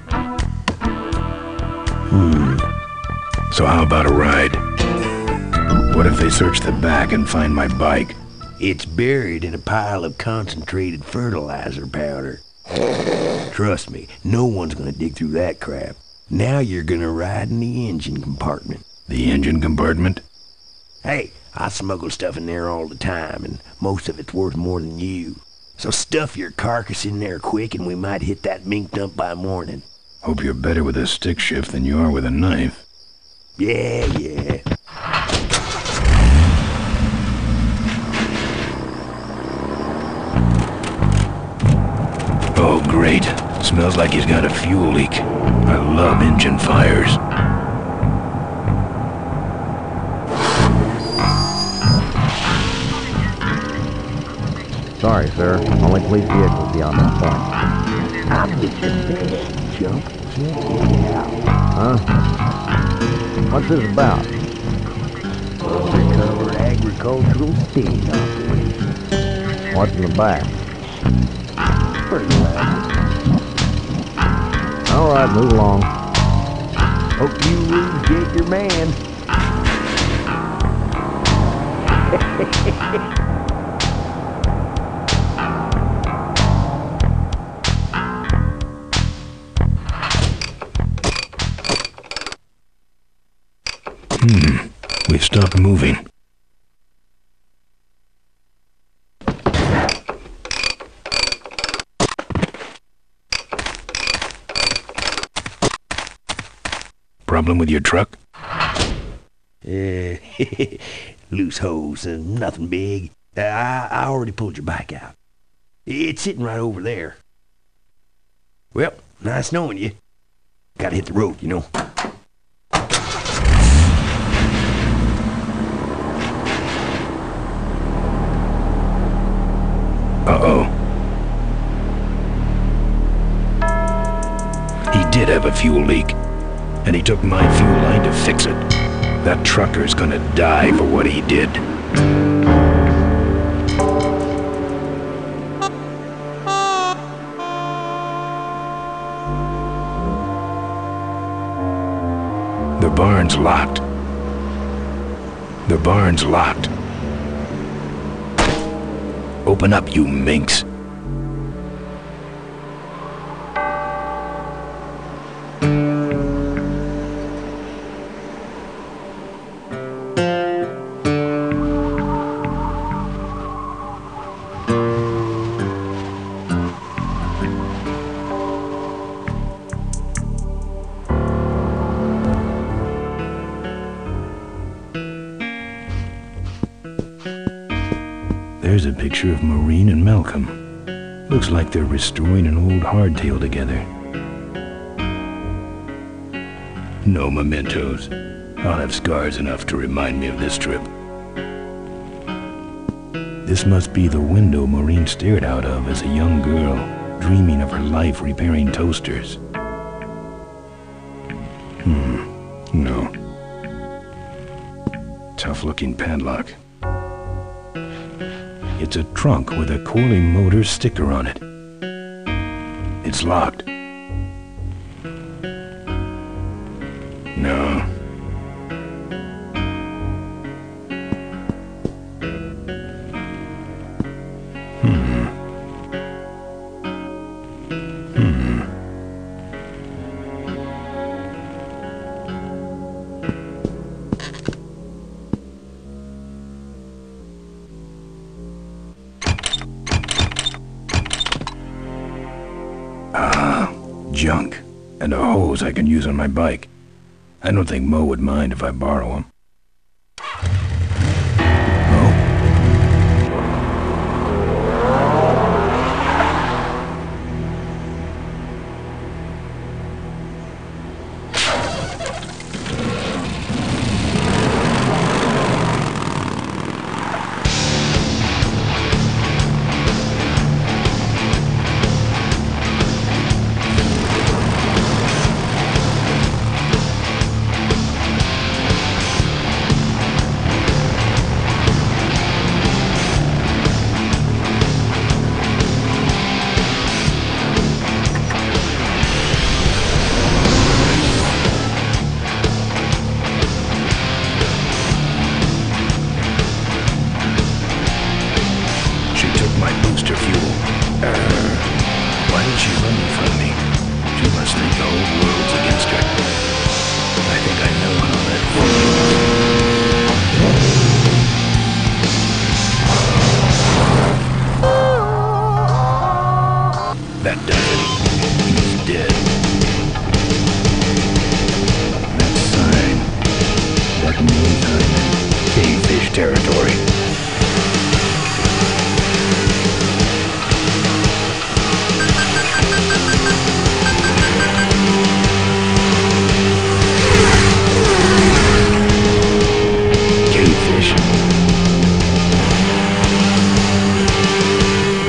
Hmm. So how about a ride? What if they search the back and find my bike? It's buried in a pile of concentrated fertilizer powder. Trust me, no one's gonna dig through that crap. Now you're gonna ride in the engine compartment. The engine compartment? Hey, I smuggle stuff in there all the time, and most of it's worth more than you. So stuff your carcass in there quick, and we might hit that mink dump by morning. Hope you're better with a stick shift than you are with a knife. Yeah, yeah. Oh, great. Smells like he's got a fuel leak. I love engine fires. Sorry, sir. Only police vehicles beyond that point. I'm just a bad jump. Check it out. Huh? What's this about? Undercover agricultural sting operation. What's in the back? Fertilizer. All right, move along. Hope you rudes get your man. Hmm. We've stopped moving. Problem with your truck? Uh, loose hose, uh, nothing big. Uh, I, I already pulled your bike out. It's sitting right over there. Well, nice knowing you. Gotta hit the road, you know. Uh-oh. He did have a fuel leak, and he took my fuel line to fix it. That trucker's gonna die for what he did. The barn's locked. The barn's locked. Open up, you minx. There's a picture of Maureen and Malcolm. Looks like they're restoring an old hardtail together. No mementos. I'll have scars enough to remind me of this trip. This must be the window Maureen stared out of as a young girl, dreaming of her life repairing toasters. Hmm, no. Tough-looking padlock. It's a trunk with a Corley Motors sticker on it. It's locked. No. Hmm. Hmm. Ah, junk. And a hose I can use on my bike. I don't think Mo would mind if I borrow him. That does it. He's dead. That sign. That means I'm in cavefish territory. Cavefish.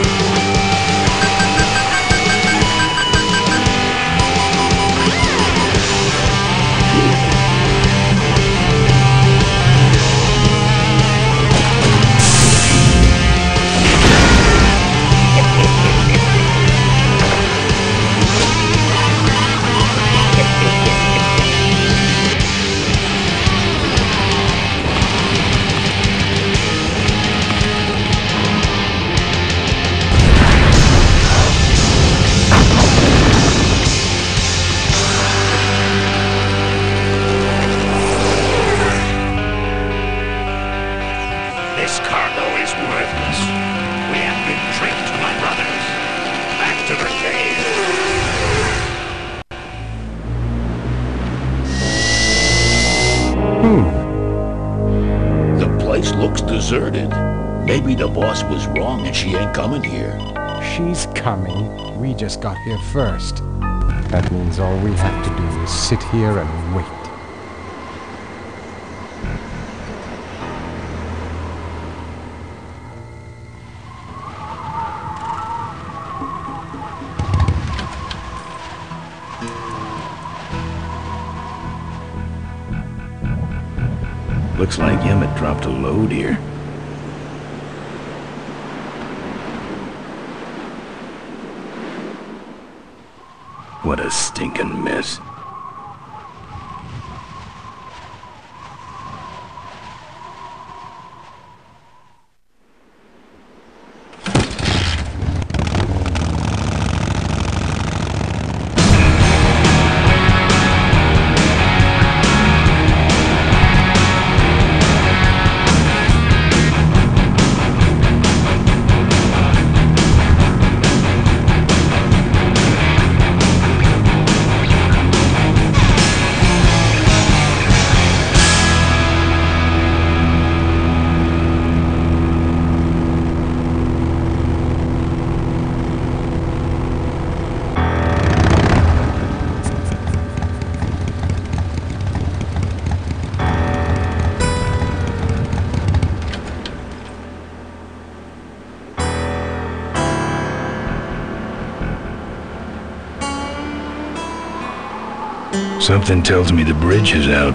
This cargo is worthless. We have been tricked, my brothers. Back to the cave. Hmm. The place looks deserted. Maybe the boss was wrong and she ain't coming here. She's coming. We just got here first. That means all we have to do is sit here and wait. Looks like Emmett dropped a load here. What a stinking mess. Something tells me the bridge is out.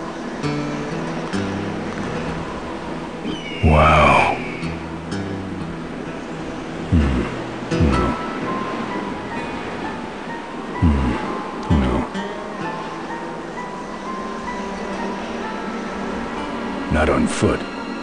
Wow. Hmm. No. Hmm. No. Not on foot.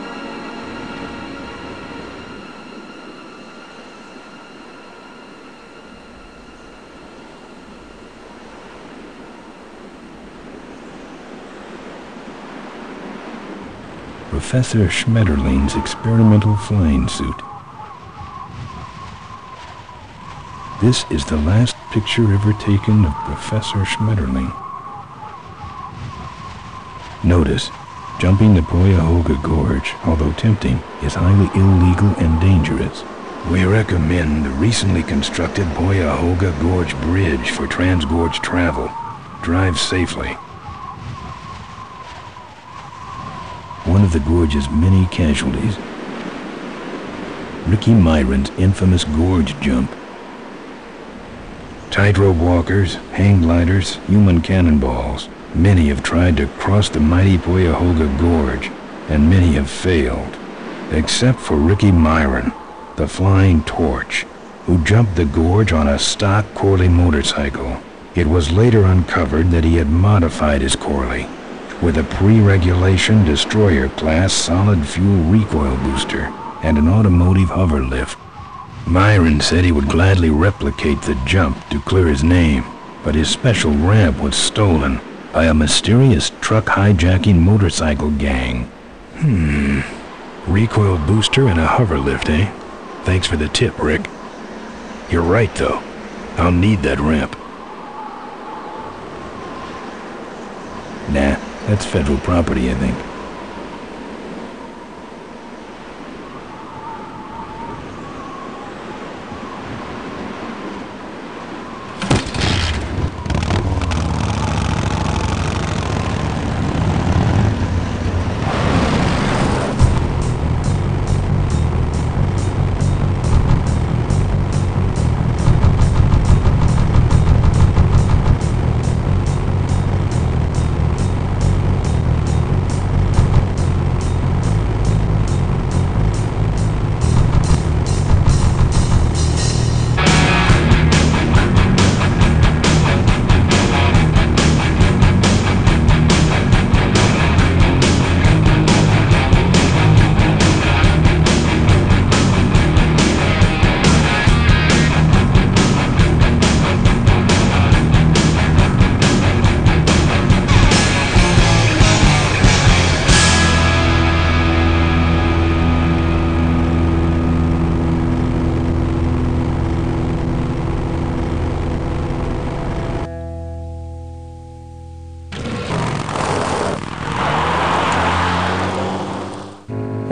Professor Schmetterling's experimental flying suit. This is the last picture ever taken of Professor Schmetterling. Notice, jumping the Cuyahoga Gorge, although tempting, is highly illegal and dangerous. We recommend the recently constructed Cuyahoga Gorge Bridge for transgorge travel. Drive safely. One of the gorge's many casualties. Ricky Myron's infamous gorge jump. Tightrope walkers, hang gliders, human cannonballs. Many have tried to cross the mighty Cuyahoga Gorge, and many have failed. Except for Ricky Myron, the Flying Torch, who jumped the gorge on a stock Corley motorcycle. It was later uncovered that he had modified his Corley with a pre-regulation destroyer-class solid-fuel recoil booster and an automotive hover lift. Myron said he would gladly replicate the jump to clear his name, but his special ramp was stolen by a mysterious truck-hijacking motorcycle gang. Hmm. Recoil booster and a hover lift, eh? Thanks for the tip, Rick. You're right, though. I'll need that ramp. Nah. That's federal property, I think.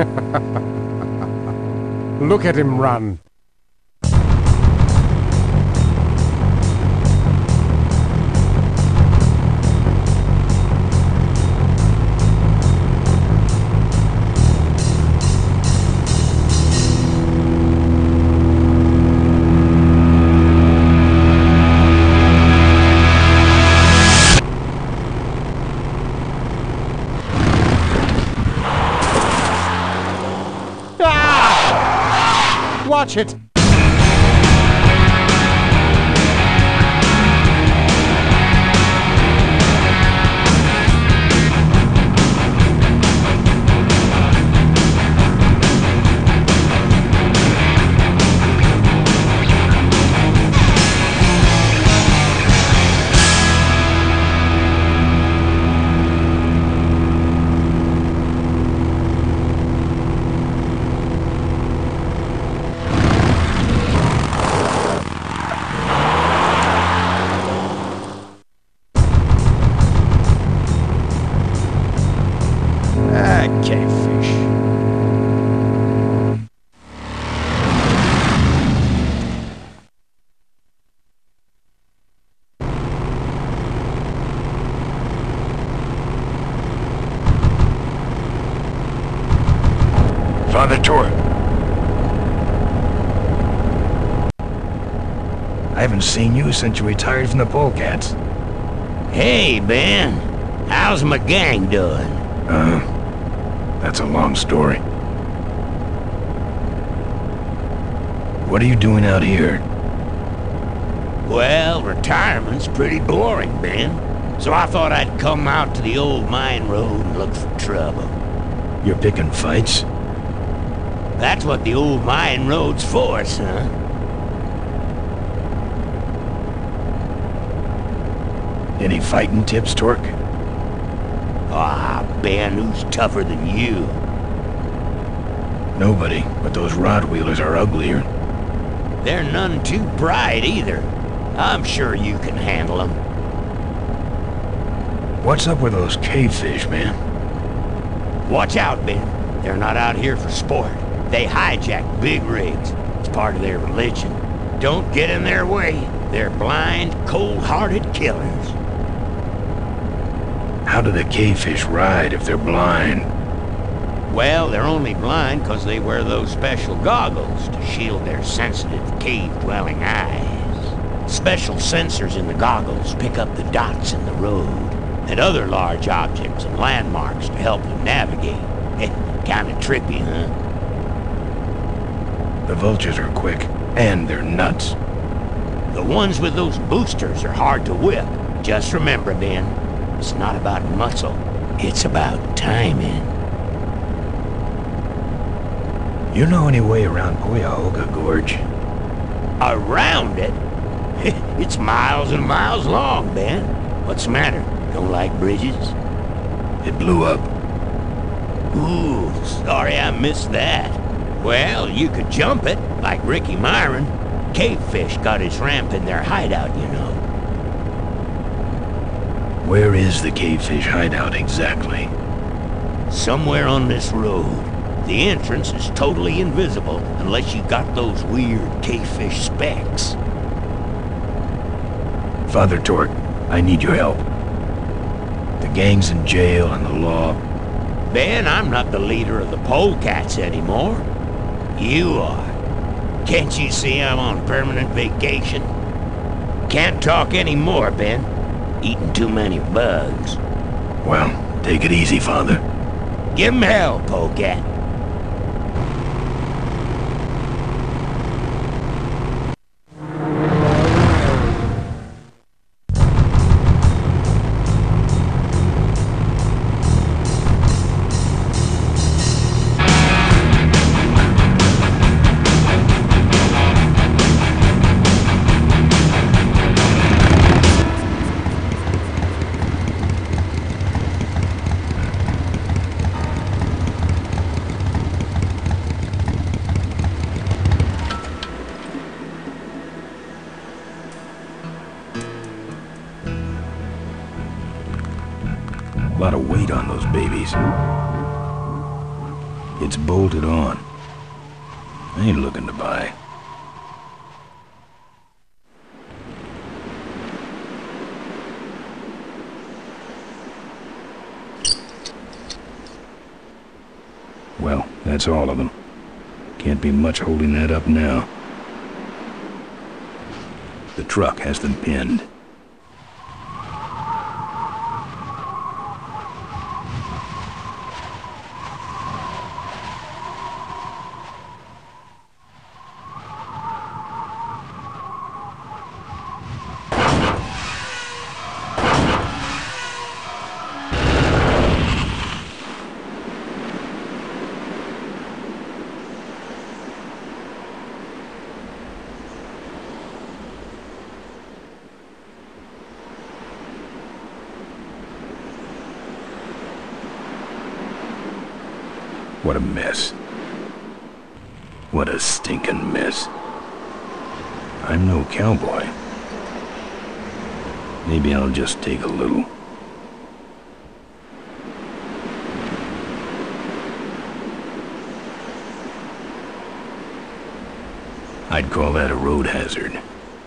Look at him run. Watch it! Father Torque. I haven't seen you since you retired from the polecats. Hey, Ben. How's my gang doing? Uh, that's a long story. What are you doing out here? Well, retirement's pretty boring, Ben. So I thought I'd come out to the old mine road and look for trouble. You're picking fights? That's what the old mine road's for, son. Any fighting tips, Torque? Ah, Ben, who's tougher than you? Nobody, but those rod-wheelers are uglier. They're none too bright, either. I'm sure you can handle them. What's up with those cavefish, man? Watch out, Ben. They're not out here for sport. They hijack big rigs. It's part of their religion. Don't get in their way. They're blind, cold-hearted killers. How do the cavefish ride if they're blind? Well, they're only blind because they wear those special goggles to shield their sensitive, cave-dwelling eyes. Special sensors in the goggles pick up the dots in the road and other large objects and landmarks to help them navigate. Kinda trippy, huh? The vultures are quick, and they're nuts. The ones with those boosters are hard to whip. Just remember, Ben, it's not about muscle, it's about timing. You know any way around Cuyahoga Gorge? Around it? It's miles and miles long, Ben. What's the matter? Don't like bridges? It blew up. Ooh, sorry I missed that. Well, you could jump it, like Ricky Myron. Cavefish got his ramp in their hideout, you know. Where is the cavefish hideout exactly? Somewhere on this road. The entrance is totally invisible unless you got those weird cavefish specs. Father Torque, I need your help. The gang's in jail and the law... Ben, I'm not the leader of the polecats anymore. You are. Can't you see I'm on permanent vacation? Can't talk anymore, Ben. Eating too many bugs. Well, take it easy, Father. Give him hell, polecat. A lot of weight on those babies. It's bolted on. I ain't looking to buy. Well, that's all of them. Can't be much holding that up now. The truck has them pinned. What a mess. What a stinking mess. I'm no cowboy. Maybe I'll just take a little. I'd call that a road hazard.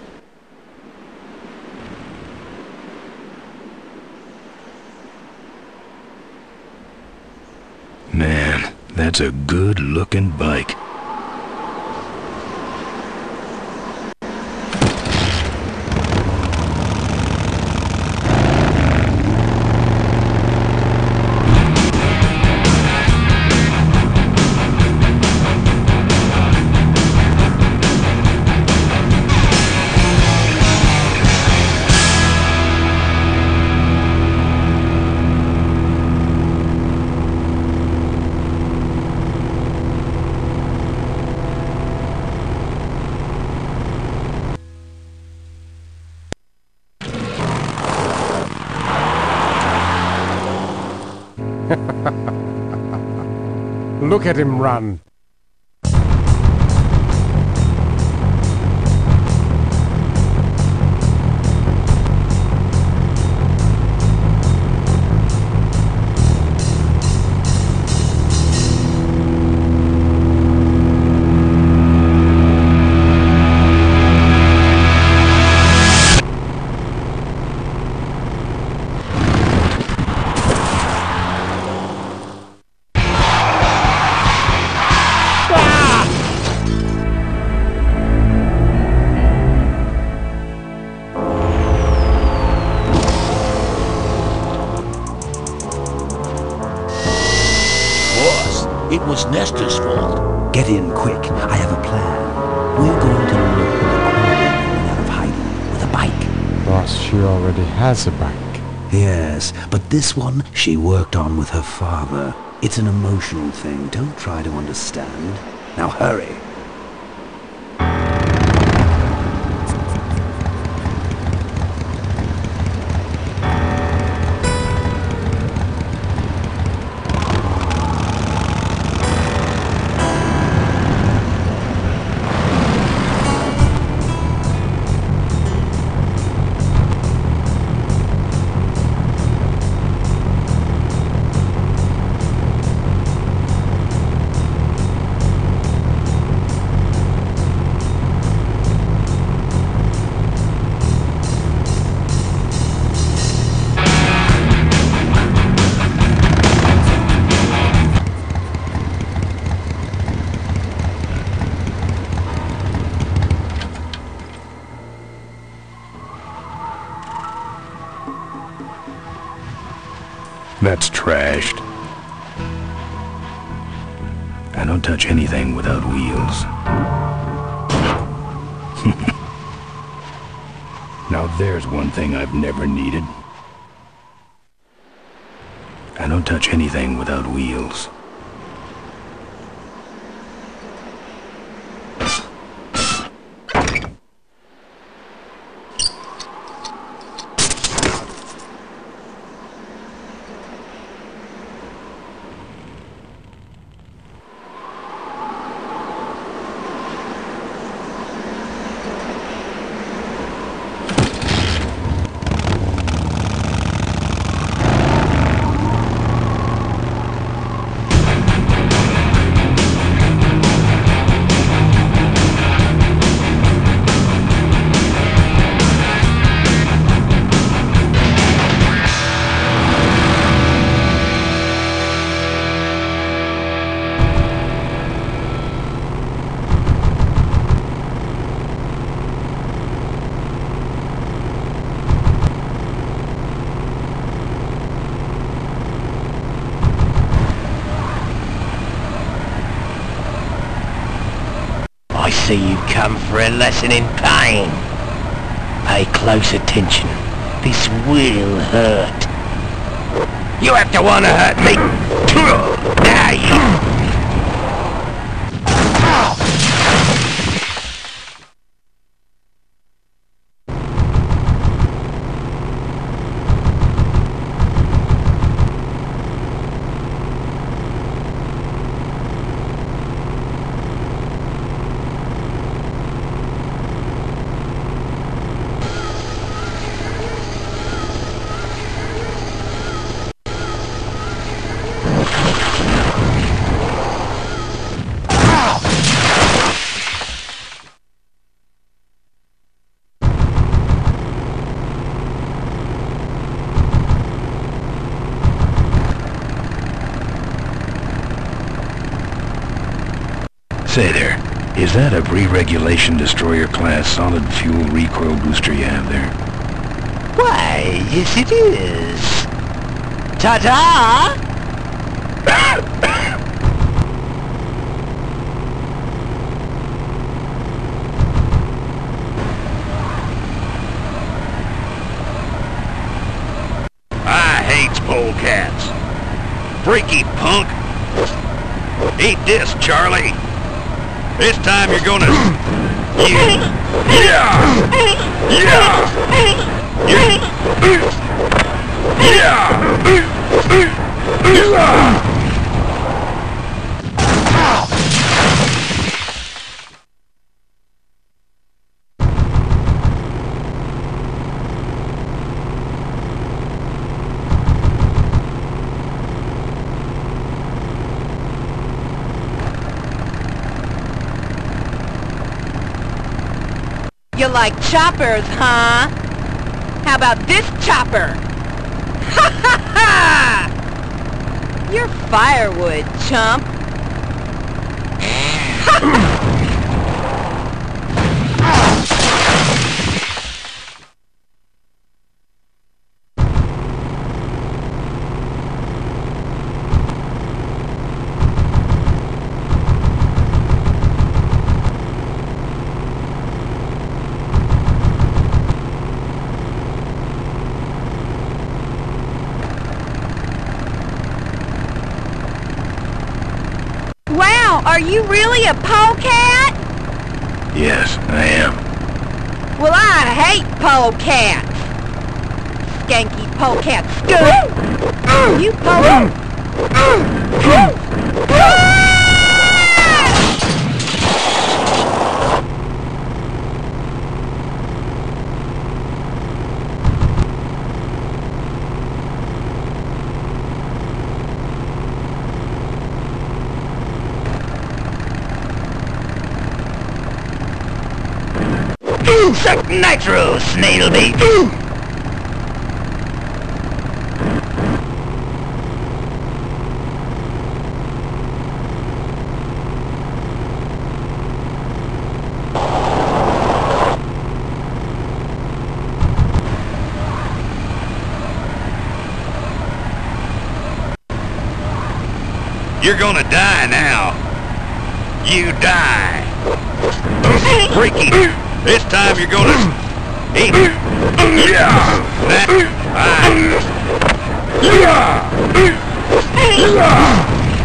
Man, that's a good-looking bike. Look at him run. It was Nestor's fault. Get in quick. I have a plan. We're going to look for the Corley woman out of hiding with a bike. Boss, she already has a bike. Yes, but this one she worked on with her father. It's an emotional thing. Don't try to understand. Now hurry. That's trashed. I don't touch anything without wheels. Now there's one thing I've never needed. I don't touch anything without wheels. see you've come for a lesson in pain. Pay close attention. This will hurt. You have to want to hurt me. Now you... Say there, is that a pre-regulation destroyer class solid fuel recoil booster you have there? Why, yes it is. Ta-ta! I hates polecats. Freaky punk. Eat this, Charlie. This time you're gonna... Yeah! Yeah! Yeah! Yeah! You like choppers, huh? How about this chopper? Ha ha ha! You're firewood, chump. Wow, are you really a polecat? Yes, I am. Well, I hate polecats. Skanky polecat scum. You pole... Suck nitro, Snailby! You're gonna die now. You die. Freaky. This time you're gonna eat. Yeah. That. Yeah.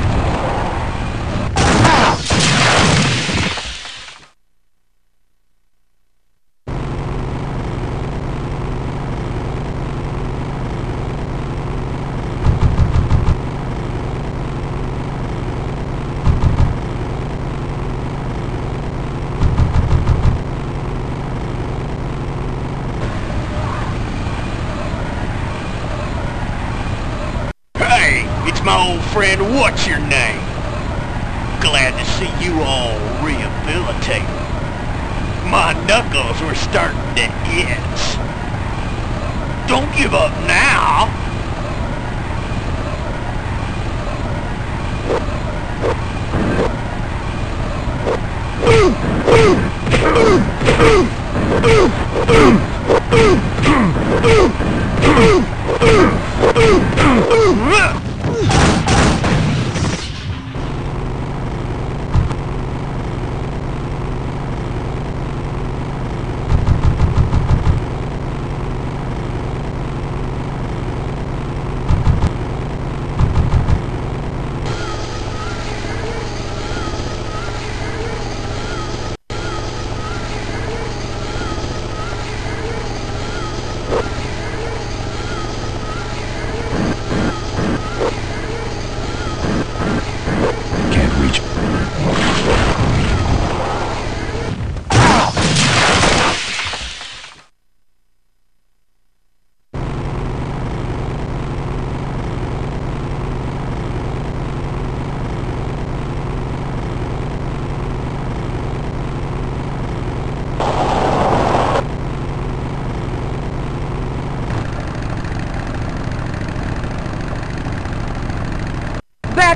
My old friend, what's your name? Glad to see you all rehabilitated. My knuckles were starting to itch. Don't give up now.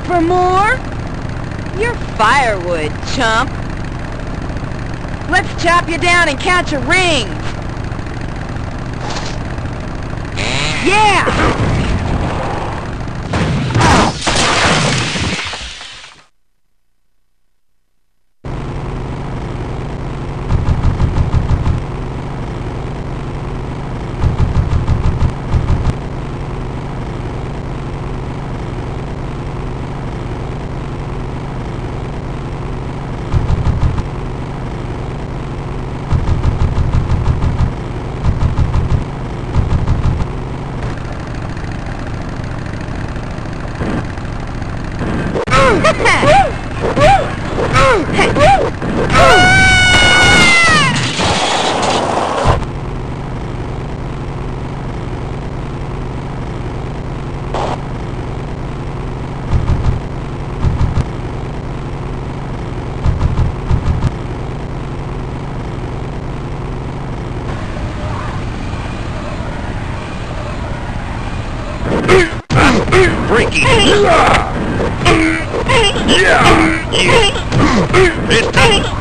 for more? You're firewood, chump. Let's chop you down and count your rings. Yeah! Freaky. Yeah. Yeah. It's time.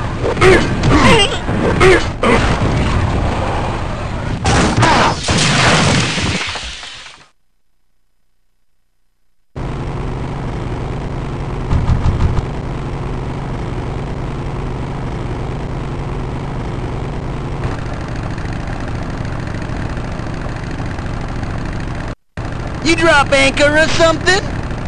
You drop anchor or something?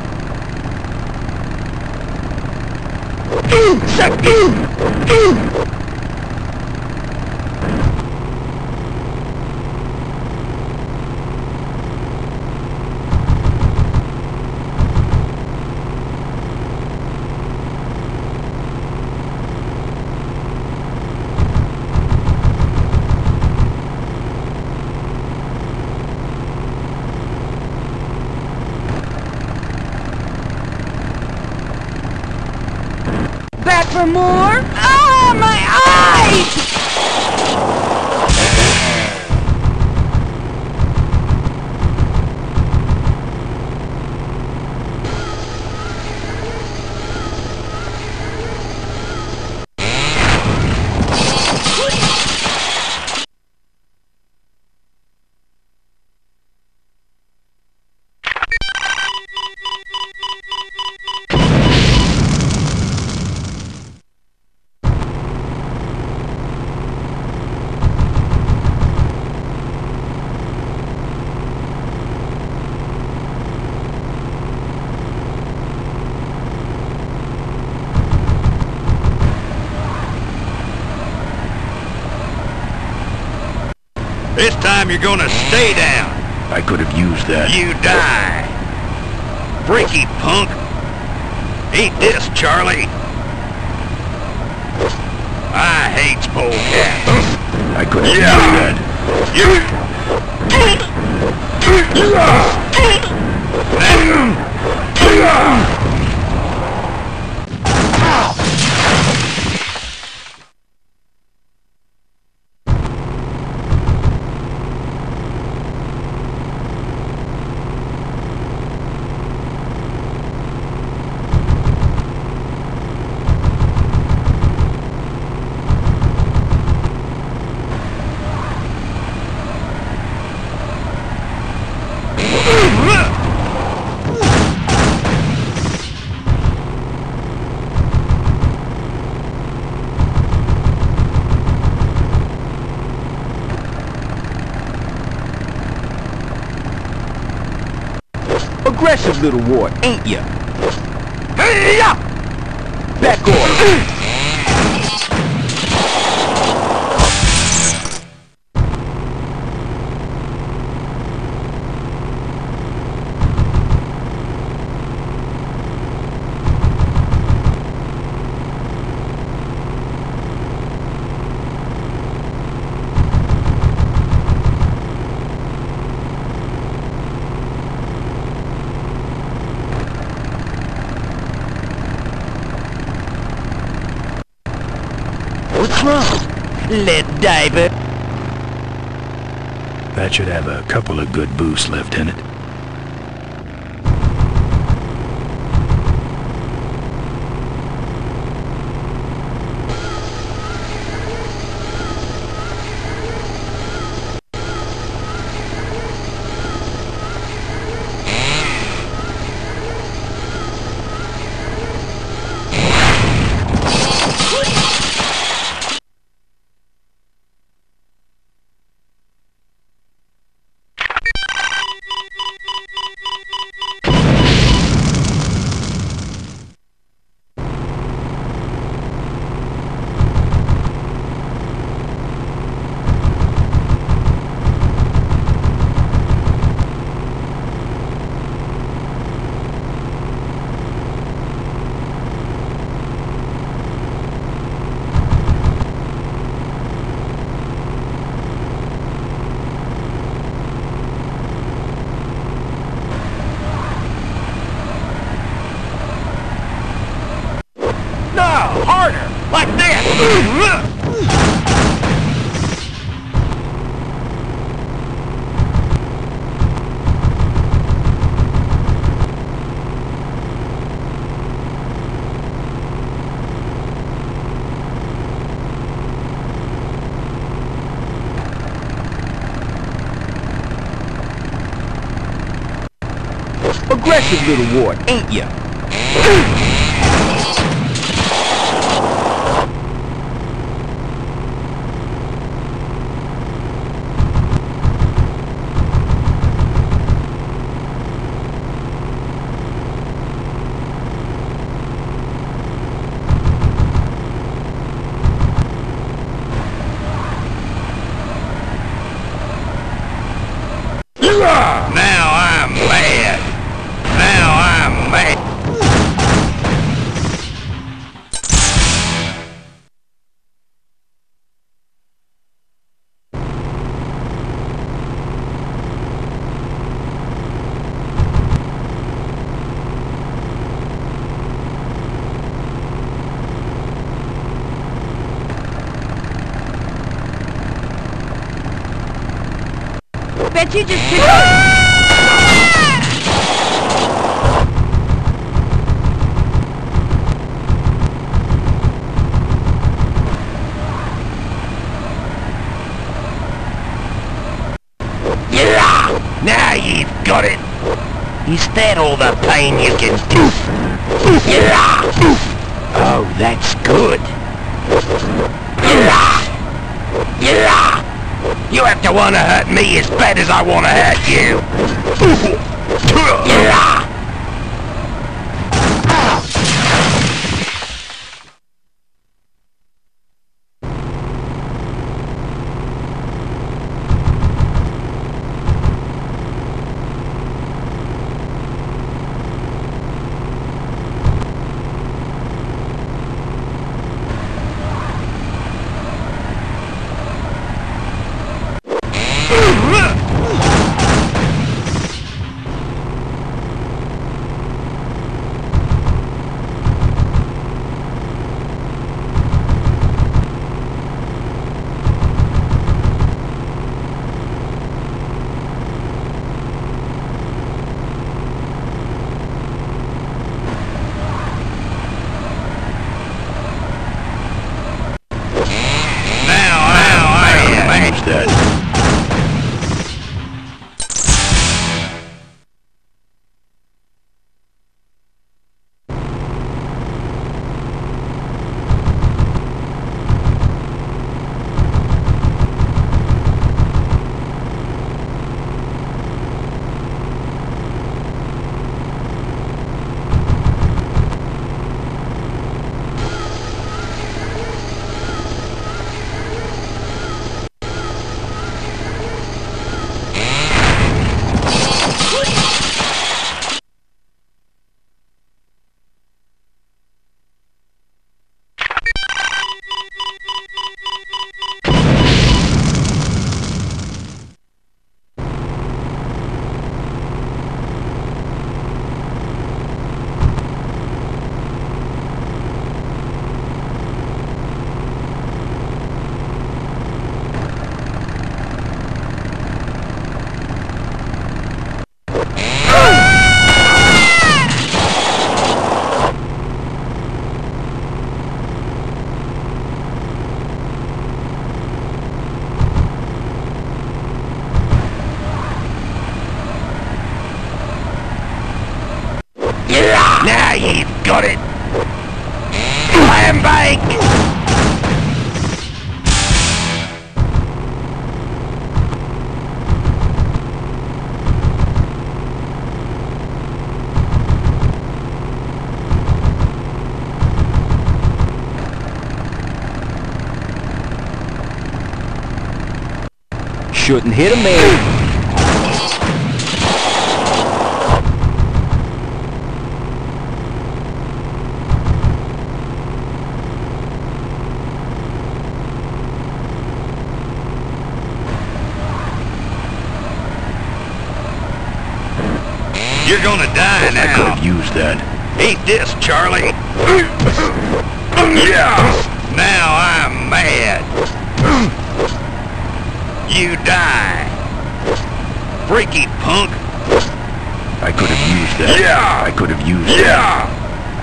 Back for more? Ah, my eyes! This time you're gonna stay down. I could have used that. You die. Freaky punk. Eat this, Charlie. I hate polecats. I could have Yeah. used that. Aggressive little wart, ain't ya? Hey-ya! Back off! What's wrong? Lead diver. That should have a couple of good boosts left in it. Like this! Aggressive little wart, ain't ya? Now I'm mad. Now I'm mad. Bet you just took Now you've got it. Is that all the pain you can do? Oh, that's good. You have to want to hurt me as bad as I want to hurt you. Now you've got it. Slam bank. Shouldn't hit a man. You're gonna die now. I could have used that. Eat this, Charlie. Yeah. you die. Freaky punk. I could have used that. Yeah! I could have used Yeah! that.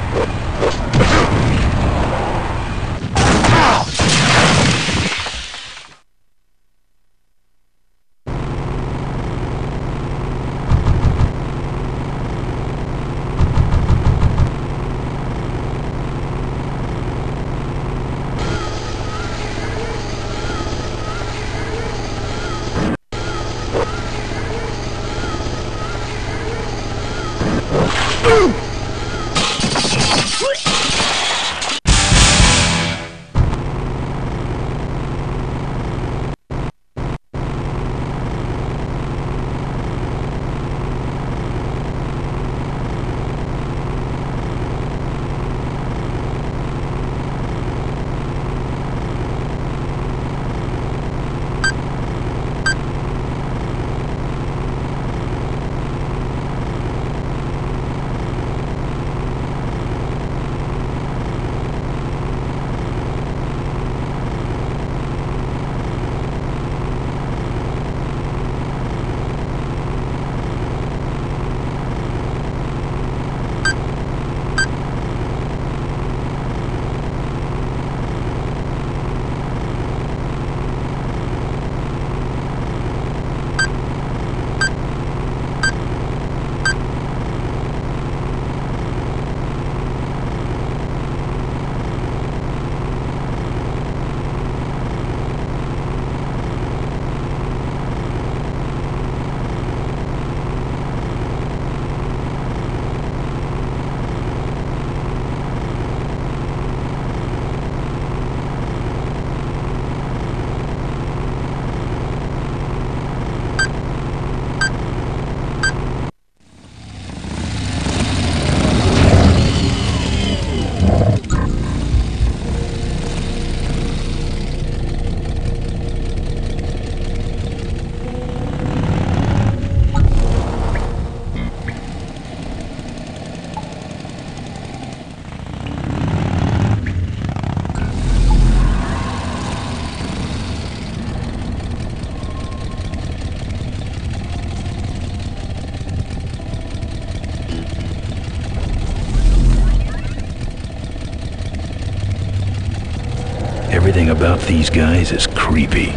Everything about these guys is creepy.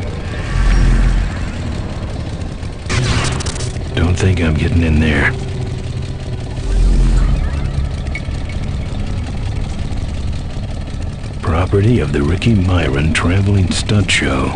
Don't think I'm getting in there. Property of the Ricky Myron Traveling Stunt Show.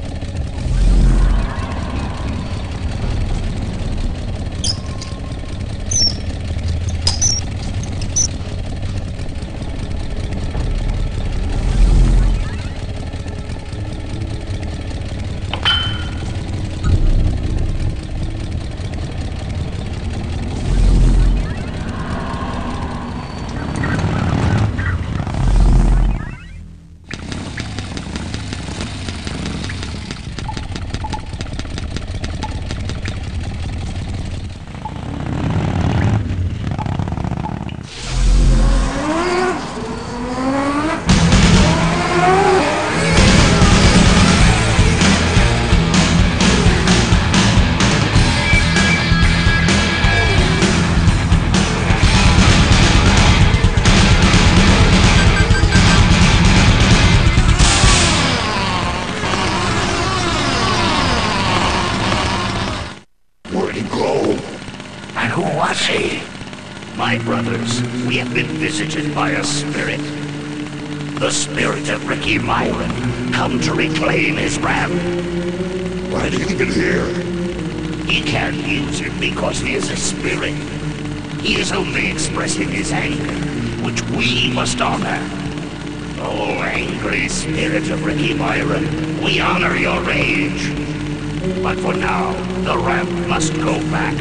My brothers, we have been visited by a spirit. The spirit of Ricky Myron, come to reclaim his ram. Why did he get here? He can't use it because he is a spirit. He is only expressing his anger, which we must honor. Oh, angry spirit of Ricky Myron, we honor your rage. But for now, the ramp must go back.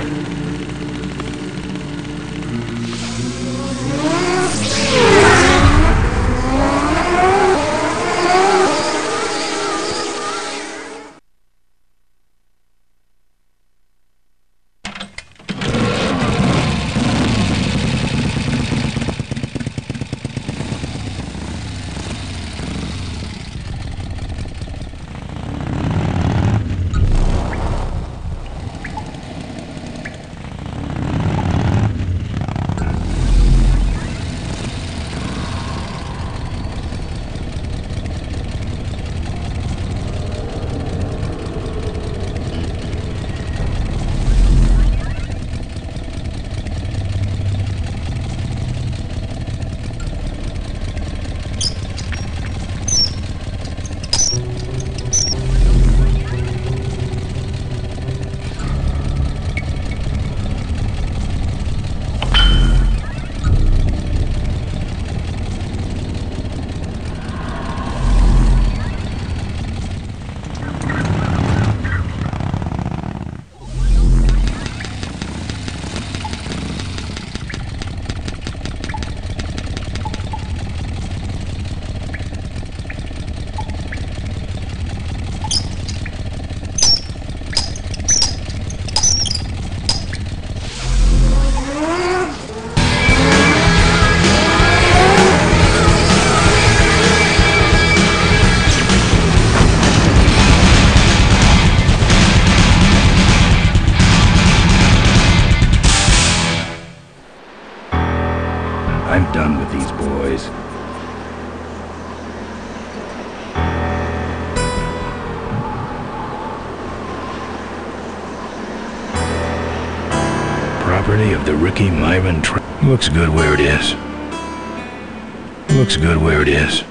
property of the Ricky Myron Tra- Looks good where it is. Looks good where it is.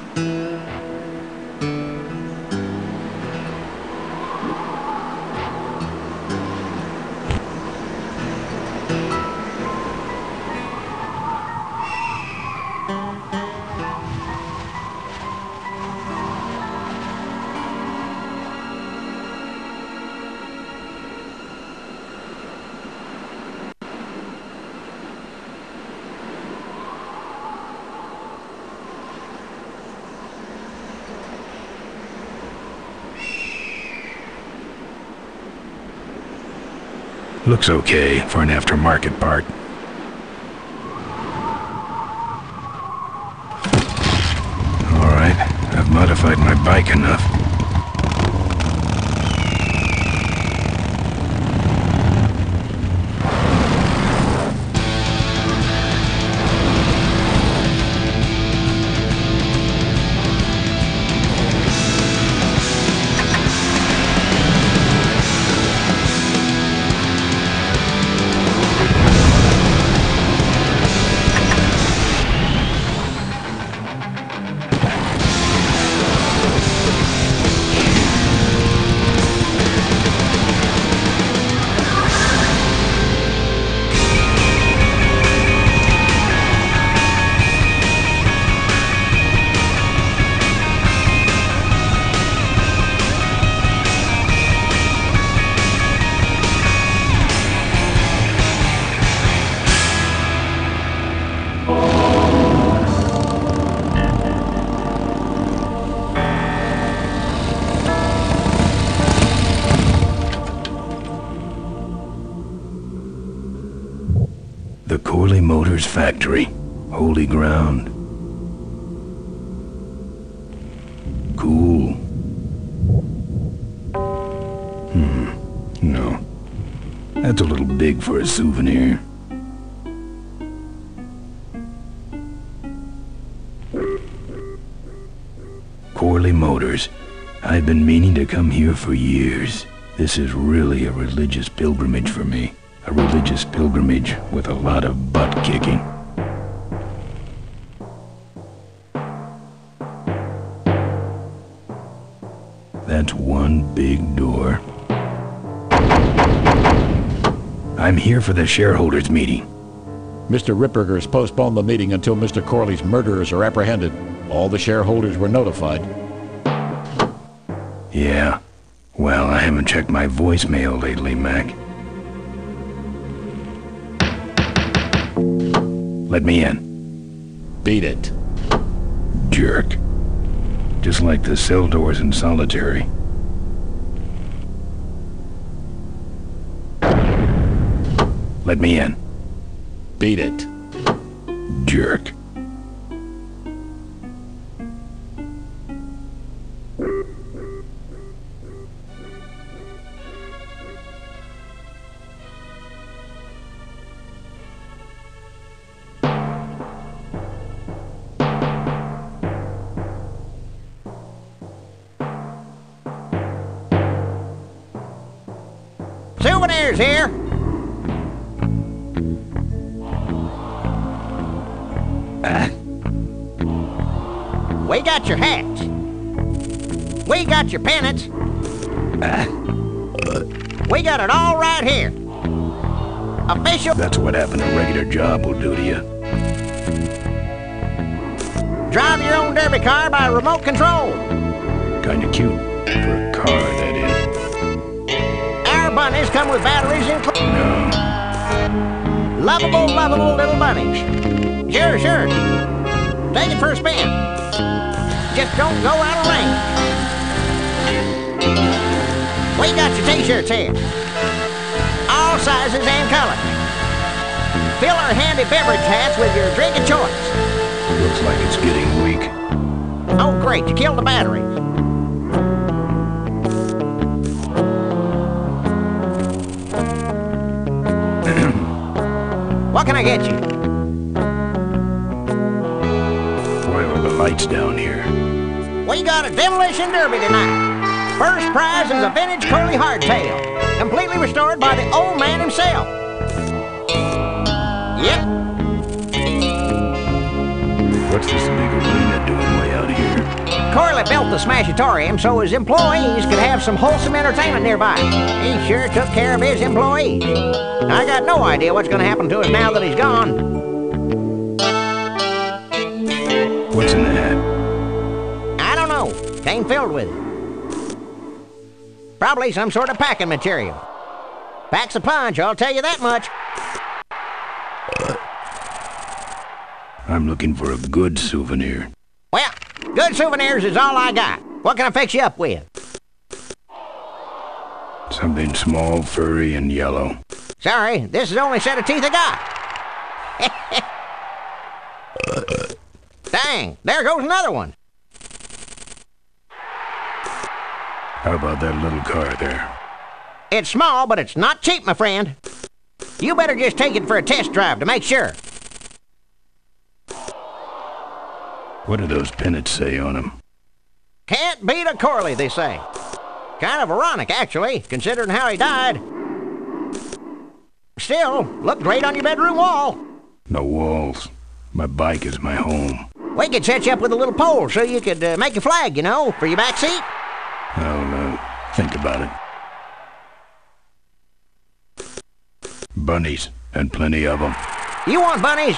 Looks okay for an aftermarket part. Alright, I've modified my bike enough. The Corley Motors factory. Holy ground. Cool. Hmm. No. That's a little big for a souvenir. Corley Motors. I've been meaning to come here for years. This is really a religious pilgrimage for me. A religious pilgrimage with a lot of butt kicking. That's one big door. I'm here for the shareholders meeting. Mister Ripperger's postponed the meeting until Mister Corley's murderers are apprehended. All the shareholders were notified. Yeah. Well, I haven't checked my voicemail lately, Mac. Let me in. Beat it. Jerk. Just like the cell doors in solitary. Let me in. Beat it. Jerk. Souvenirs here. Uh, we got your hats. We got your pennants. Uh, we got it all right here. Official. That's what having a regular job will do to you. Drive your own derby car by remote control. Kinda cute. For a car, that is. Our bunnies come with batteries included. No. Lovable, lovable little bunnies. Sure, sure. Take it for a spin. Just don't go out of range. We got your t-shirts here. All sizes and colors. Fill our handy beverage hats with your drink of choice. Looks like it's getting weak. Oh, great. You killed the batteries. What can I get you? Why are the lights down here? We got a demolition derby tonight. First prize is a vintage Corley hardtail, completely restored by the old man himself. Yep. What's this big arena doing way out here? Corley built the Smashatorium so his employees could have some wholesome entertainment nearby. He sure took care of his employees. I got no idea what's gonna happen to him now that he's gone. What's in the hat? I don't know. Came filled with it. Probably some sort of packing material. Packs a punch, I'll tell you that much. I'm looking for a good souvenir. Well, good souvenirs is all I got. What can I fix you up with? Something small, furry, and yellow. Sorry, this is the only set of teeth I got. Dang, there goes another one. How about that little car there? It's small, but it's not cheap, my friend. You better just take it for a test drive to make sure. What do those pennants say on them? Can't beat a Corley, they say. Kind of ironic, actually, considering how he died. Still, look great on your bedroom wall. No walls. My bike is my home. We could set you up with a little pole so you could uh, make a flag, you know, for your back seat. I'll uh, think about it. Bunnies, and plenty of them. You want bunnies?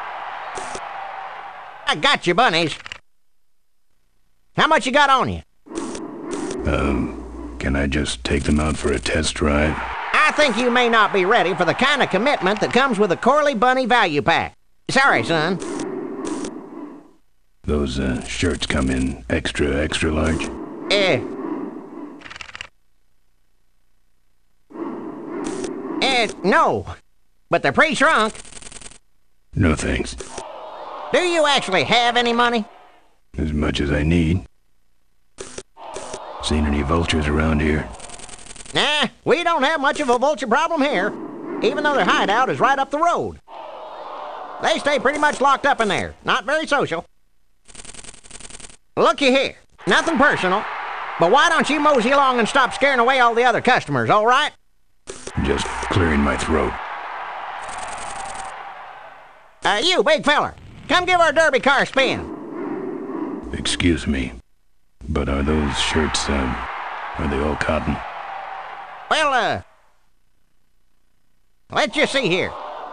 I got your bunnies. How much you got on you? Um, can I just take them out for a test drive? I think you may not be ready for the kind of commitment that comes with a Corley Bunny value pack. Sorry, son. Those uh, shirts come in extra, extra large? Eh. Eh, no. But they're pretty shrunk. No thanks. Do you actually have any money? As much as I need. Seen any vultures around here? Nah, we don't have much of a vulture problem here, even though their hideout is right up the road. They stay pretty much locked up in there, not very social. Looky here, nothing personal, but why don't you mosey along and stop scaring away all the other customers, all right? Just clearing my throat. Uh, you, big feller, come give our derby car a spin. Excuse me, but are those shirts, um, are they all cotton? Well, uh, let's just see here.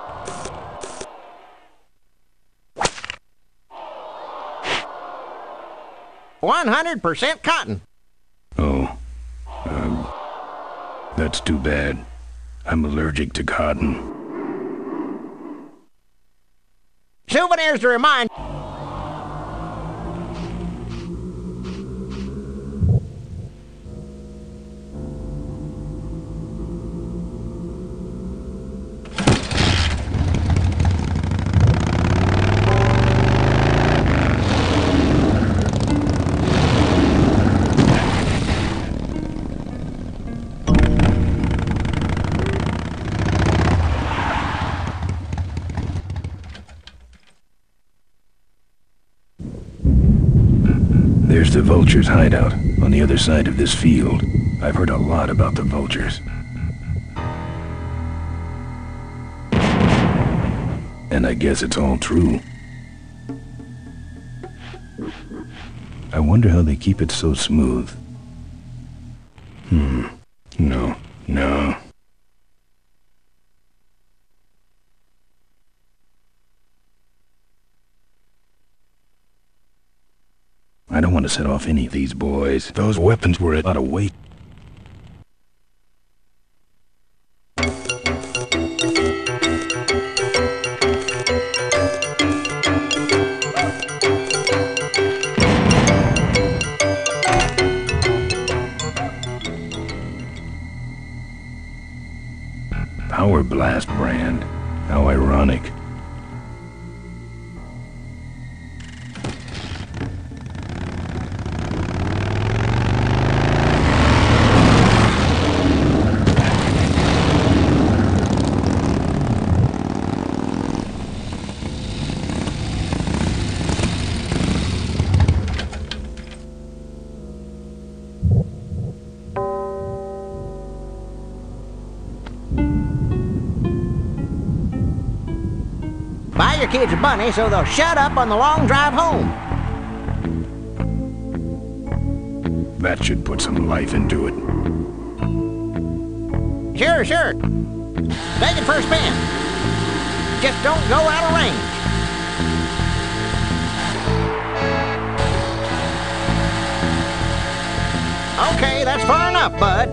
one hundred percent cotton. Oh, um, that's too bad. I'm allergic to cotton. Souvenirs to remind... There's the vultures' hideout on the other side of this field. I've heard a lot about the vultures. And I guess it's all true. I wonder how they keep it so smooth. Hmm. No. No. I don't want to set off any of these boys. Those weapons were a lot of weight. Power Blast brand. How ironic. your kids a bunny so they'll shut up on the long drive home. That should put some life into it. Sure, sure. Take it for a spin. Just don't go out of range. Okay, that's far enough, bud.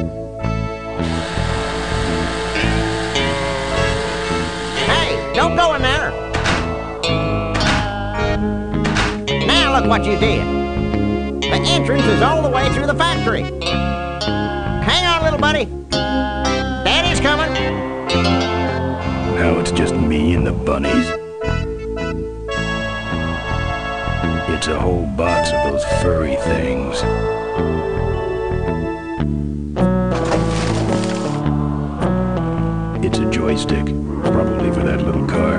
Hey, don't go in there. Now look what you did. The entrance is all the way through the factory. Hang on, little buddy. Daddy's coming. Now it's just me and the bunnies. It's a whole box of those furry things. It's a joystick, probably for that little car.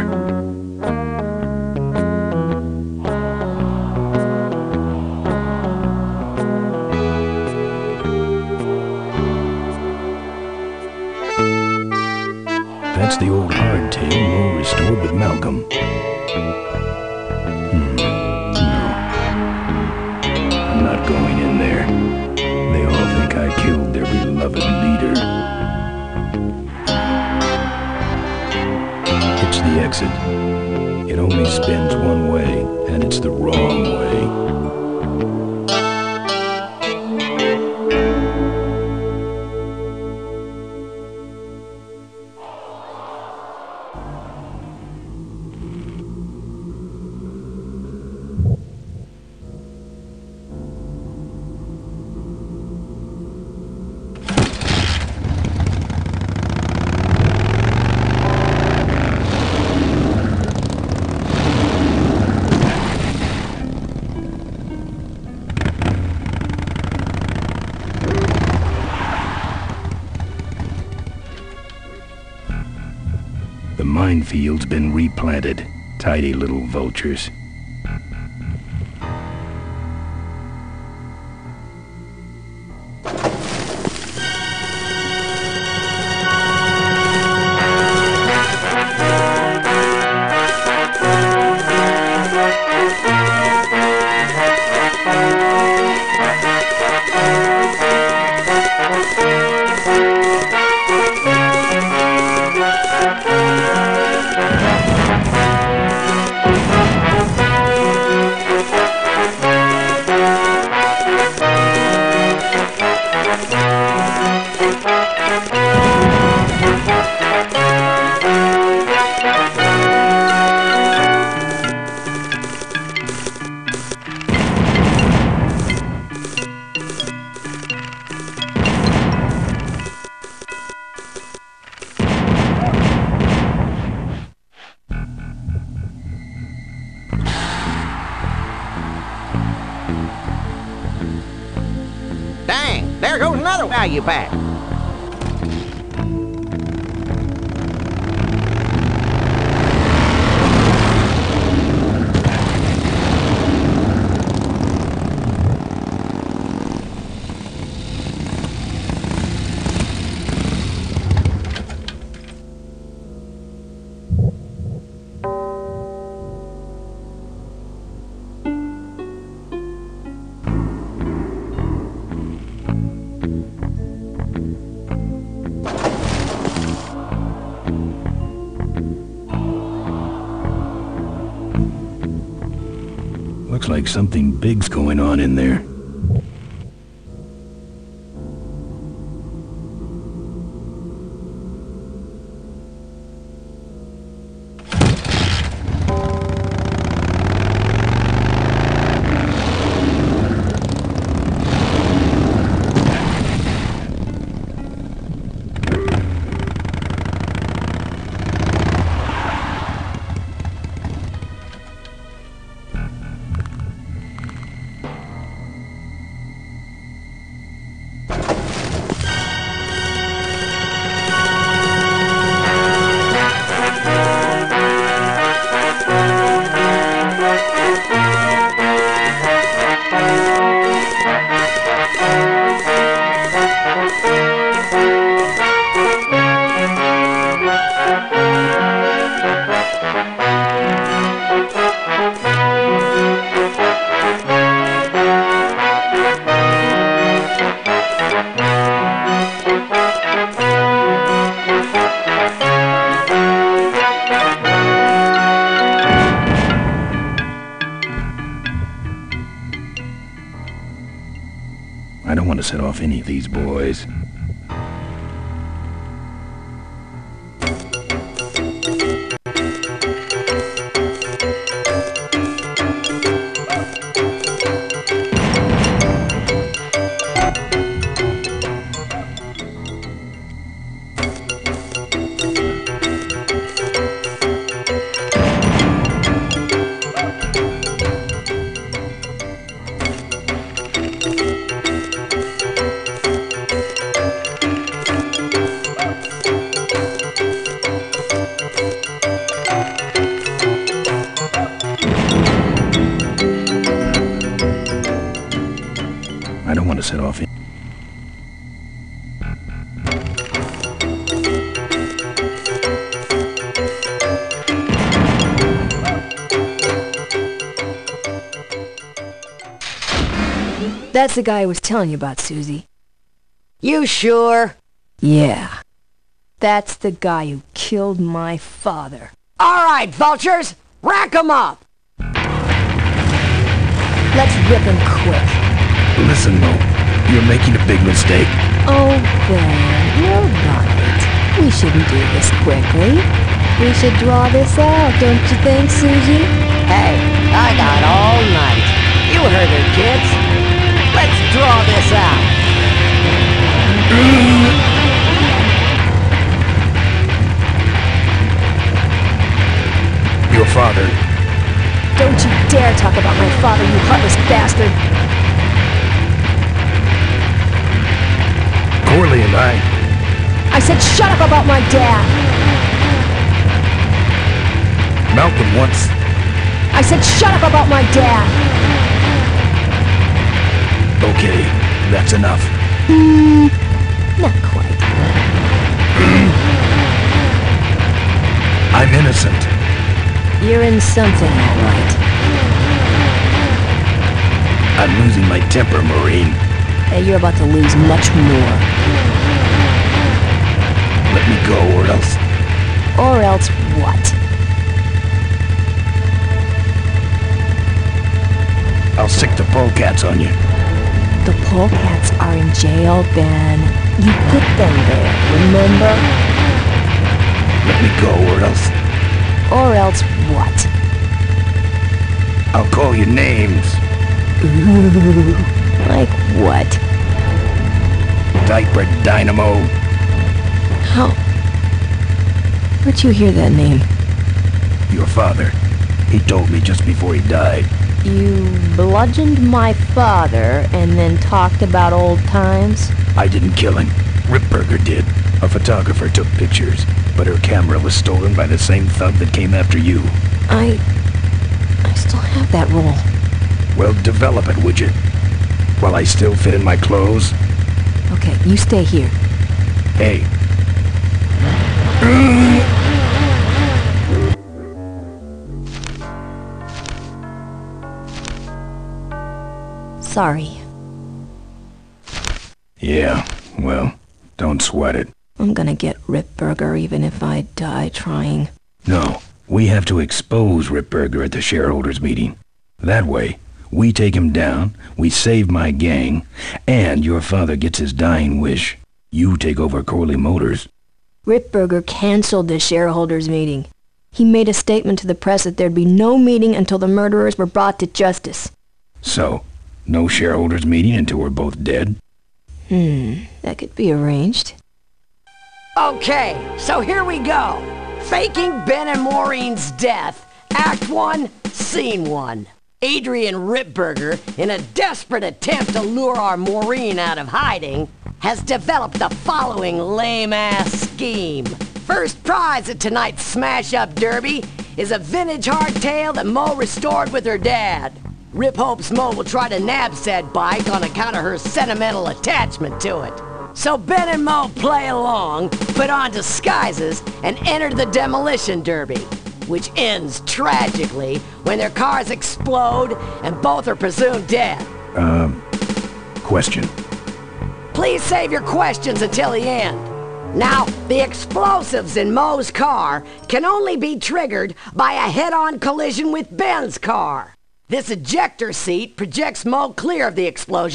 That's the old hardtail more restored with Malcolm. Hmm, no. I'm not going in there. They all think I killed their beloved leader. It's the exit. It only spins one way, and it's the wrong way. The minefield's been replanted. Tidy little vultures. Dang, there goes another value pack. Looks like something big's going on in there. I don't want to set off any of these boys. I don't want to set off. That's the guy I was telling you about, Susie. You sure? Yeah. That's the guy who killed my father. All right, vultures, rack 'em up! Let's rip him quick. Listen, Mo, you're making a big mistake. Oh, Ben, you're right. We shouldn't do this quickly. We should draw this out, don't you think, Susie? Hey, I got all night. You heard her, kids. Let's draw this out. Your father. Don't you dare talk about my father, you heartless bastard! Corley and I... I said shut up about my dad! Malcolm once... I said shut up about my dad! Okay, that's enough. Hmm, not quite. I'm innocent. You're in something, all right. I'm losing my temper, Marine. Hey, you're about to lose much more. Let me go, or else... Or else what? I'll sick the polecats on you. The polecats are in jail, Ben. You put them there, remember? Let me go, or else... Or else what? I'll call you names. Ooh, like what? Diaper Dynamo. How? Where'd you hear that name? Your father. He told me just before he died. You bludgeoned my father and then talked about old times? I didn't kill him. Ripburger did. A photographer took pictures, but her camera was stolen by the same thug that came after you. I... I still have that roll. Well, develop it, would you? While I still fit in my clothes? Okay, you stay here. Hey. Sorry. Yeah, well, don't sweat it. I'm gonna get Ripburger even if I die trying. No, we have to expose Ripburger at the shareholders meeting. That way, we take him down, we save my gang, and your father gets his dying wish. You take over Corley Motors. Ripburger canceled the shareholders meeting. He made a statement to the press that there'd be no meeting until the murderers were brought to justice. So, no shareholders meeting until we're both dead? Hmm, that could be arranged. Okay, so here we go. Faking Ben and Maureen's death. Act one, Scene one. Adrian Ripburger, in a desperate attempt to lure our Maureen out of hiding, has developed the following lame-ass scheme. First prize at tonight's smash-up derby is a vintage hardtail that Mo restored with her dad. Rip hopes Mo will try to nab said bike on account of her sentimental attachment to it. So Ben and Mo play along, put on disguises, and enter the demolition derby, which ends tragically when their cars explode and both are presumed dead. Um, question. Please save your questions until the end. Now, the explosives in Mo's car can only be triggered by a head-on collision with Ben's car. This ejector seat projects Mo clear of the explosion,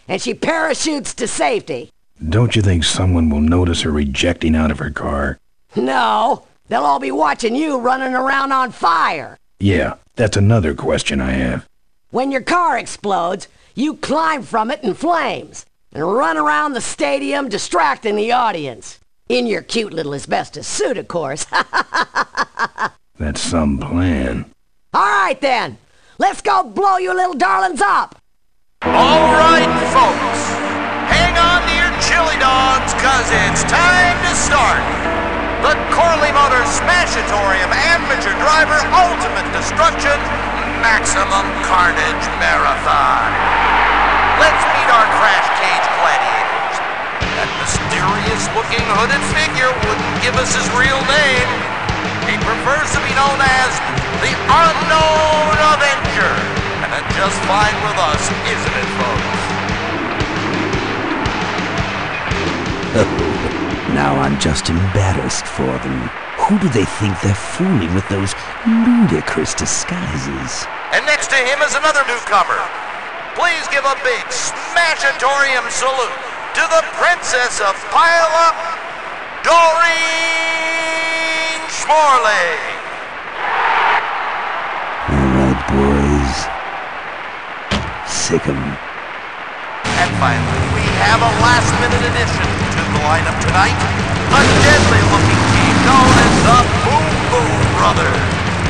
and she parachutes to safety. Don't you think someone will notice her ejecting out of her car? No, they'll all be watching you running around on fire. Yeah, that's another question I have. When your car explodes, you climb from it in flames and run around the stadium distracting the audience. In your cute little asbestos suit, of course. That's some plan. All right, then. Let's go blow you little darlings up. All right, folks. Hang on to your chili dogs, cause it's time to start. The Corley Motors Smashatorium Amateur Driver Ultimate Destruction Maximum Carnage Marathon. Let's meet our crash cage gladiators. That mysterious-looking hooded figure wouldn't give us his real name. He prefers to be known as the Unknown Avenger. And that's just fine with us, isn't it, folks? Oh, now I'm just embarrassed for them. Who do they think they're fooling with those ludicrous disguises? And next to him is another newcomer. Please give a big Smashatorium salute to the Princess of Pile-Up, Doreen Schmorley. All right, boys. Sick 'em. And finally, we have a last-minute addition to the lineup tonight. A deadly-looking team known as the Boom Boom Brothers.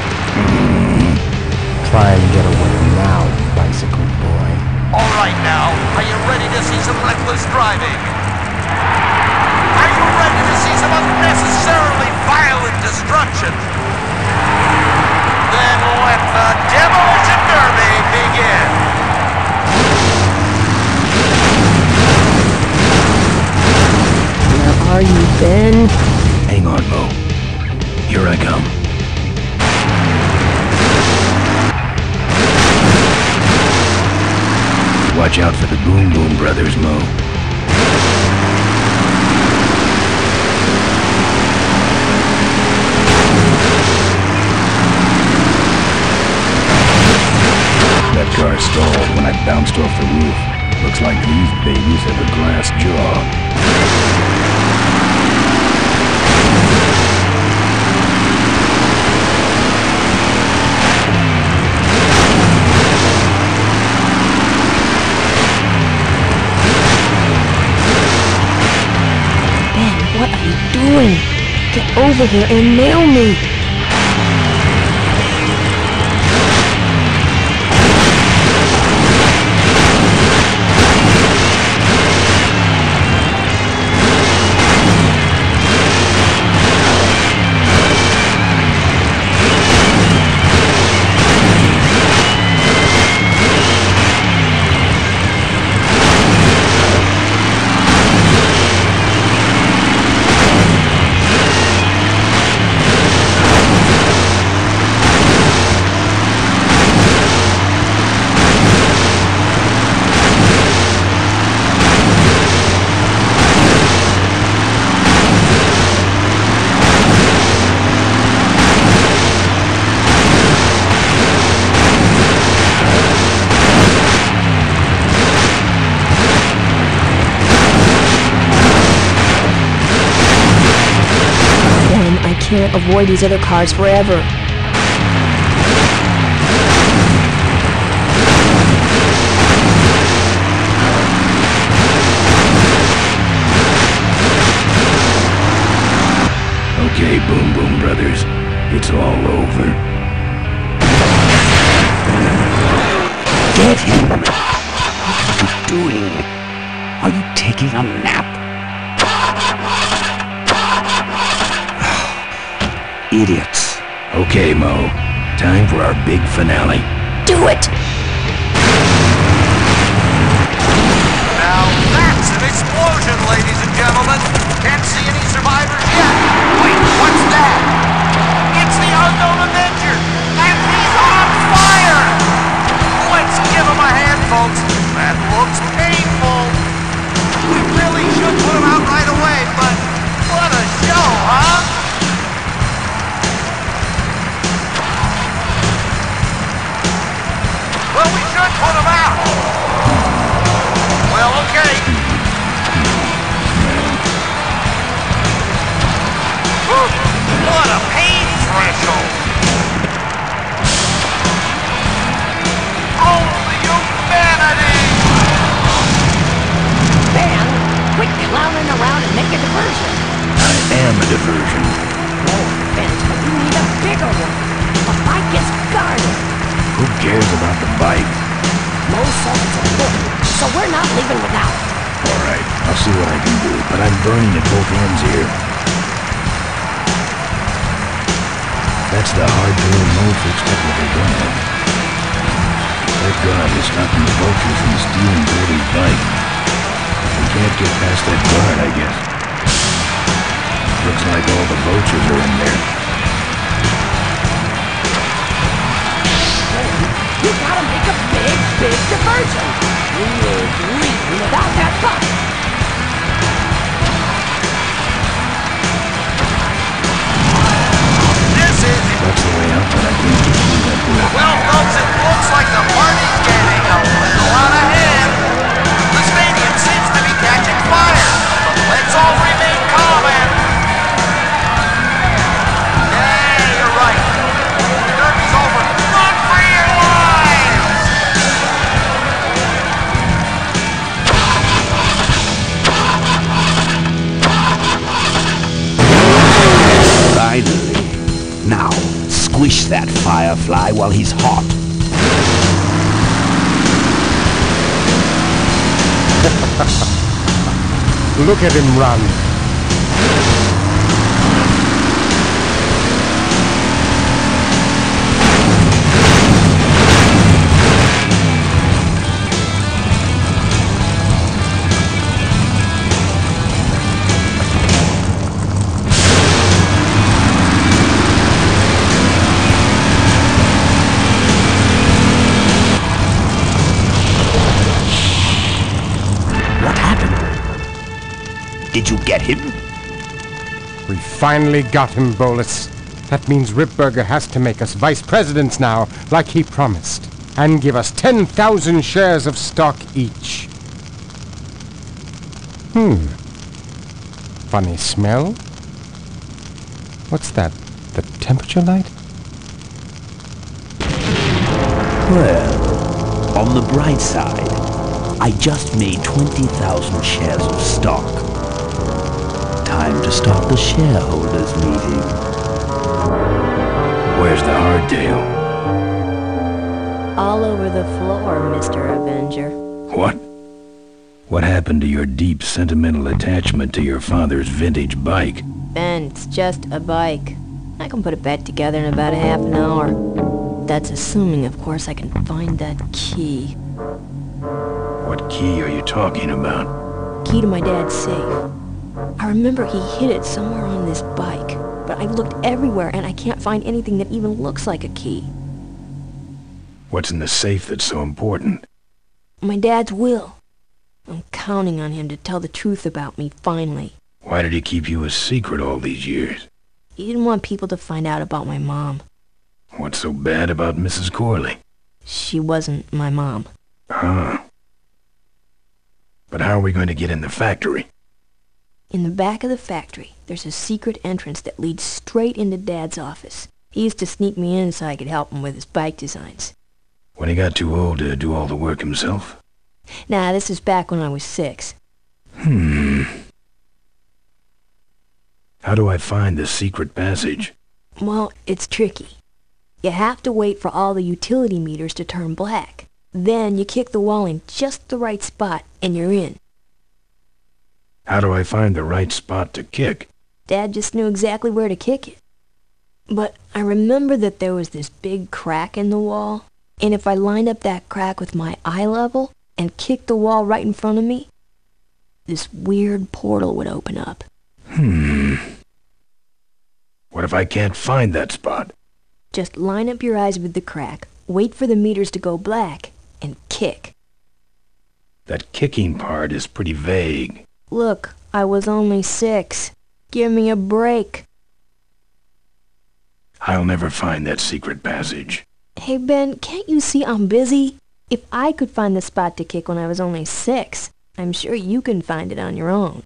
Try and get away now, bicycle boy. All right now, are you ready to see some reckless driving? Are you ready to see some unnecessarily violent destruction? Then let the Demolition Derby begin. Where are you, Ben? Hang on, Mo. Here I come. Watch out for the Boom Boom Brothers, Mo. That car stalled when I bounced off the roof. Looks like these babies have a glass jaw. What are you doing? Get over here and nail me! Can't avoid these other cars forever. Okay, Boom Boom Brothers, it's all over. Get him! What are you doing? Are you taking a nap? Idiots. Okay, Mo. Time for our big finale. Do it! Now that's an explosion, ladies and gentlemen. Can't see any survivors yet. Wait, what's that? It's the Unknown Avenger, and he's on fire! Let's give him a hand, folks. That looks painful. We really should put him out right away, but what a show, huh? diversion. No offense, but you need a bigger one. A bike is guarded. Who cares about the bike? Mo says it's important, so we're not leaving without it. All right, I'll see what I can do, but I'm burning at both ends here. That's the hard-tail no-fix technical gun. That gun is stopping the vultures from stealing Gordy's bike. We can't get past that guard, I guess. Looks like all the vultures are in there. You gotta make a big, big diversion. We ain't leaving without that bike. This is... That's the way out, but I can't get through that door. Well, folks, it looks like the party's getting a little out of hand. The stadium seems to be catching fire, but let's all remain calm and... Yeah, you're right. The derby's over. Run for your lives! Finally. Now, squish that firefly while he's hot. Look at him run. Did you get him? We finally got him, Bolus. That means Ripburger has to make us vice presidents now, like he promised, and give us ten thousand shares of stock each. Hmm. Funny smell? What's that? The temperature light? Well, on the bright side, I just made twenty thousand shares of stock. Time to start the shareholders meeting. Where's the hardtail? All over the floor, Mister Avenger. What? What happened to your deep sentimental attachment to your father's vintage bike? Ben, it's just a bike. I can put it back together in about a half an hour. That's assuming, of course, I can find that key. What key are you talking about? Key to my dad's safe. I remember he hid it somewhere on this bike, but I've looked everywhere and I can't find anything that even looks like a key. What's in the safe that's so important? My dad's will. I'm counting on him to tell the truth about me, finally. Why did he keep you a secret all these years? He didn't want people to find out about my mom. What's so bad about Missus Corley? She wasn't my mom. Huh. But how are we going to get in the factory? In the back of the factory, there's a secret entrance that leads straight into Dad's office. He used to sneak me in so I could help him with his bike designs. When he got too old to do all the work himself? Nah, this is back when I was six. Hmm. How do I find the secret passage? Well, it's tricky. You have to wait for all the utility meters to turn black. Then you kick the wall in just the right spot and you're in. How do I find the right spot to kick? Dad just knew exactly where to kick it. But I remember that there was this big crack in the wall, and if I lined up that crack with my eye level and kicked the wall right in front of me, this weird portal would open up. Hmm. What if I can't find that spot? Just line up your eyes with the crack, wait for the meters to go black, and kick. That kicking part is pretty vague. Look, I was only six. Give me a break. I'll never find that secret passage. Hey, Ben, can't you see I'm busy? If I could find the spot to kick when I was only six, I'm sure you can find it on your own.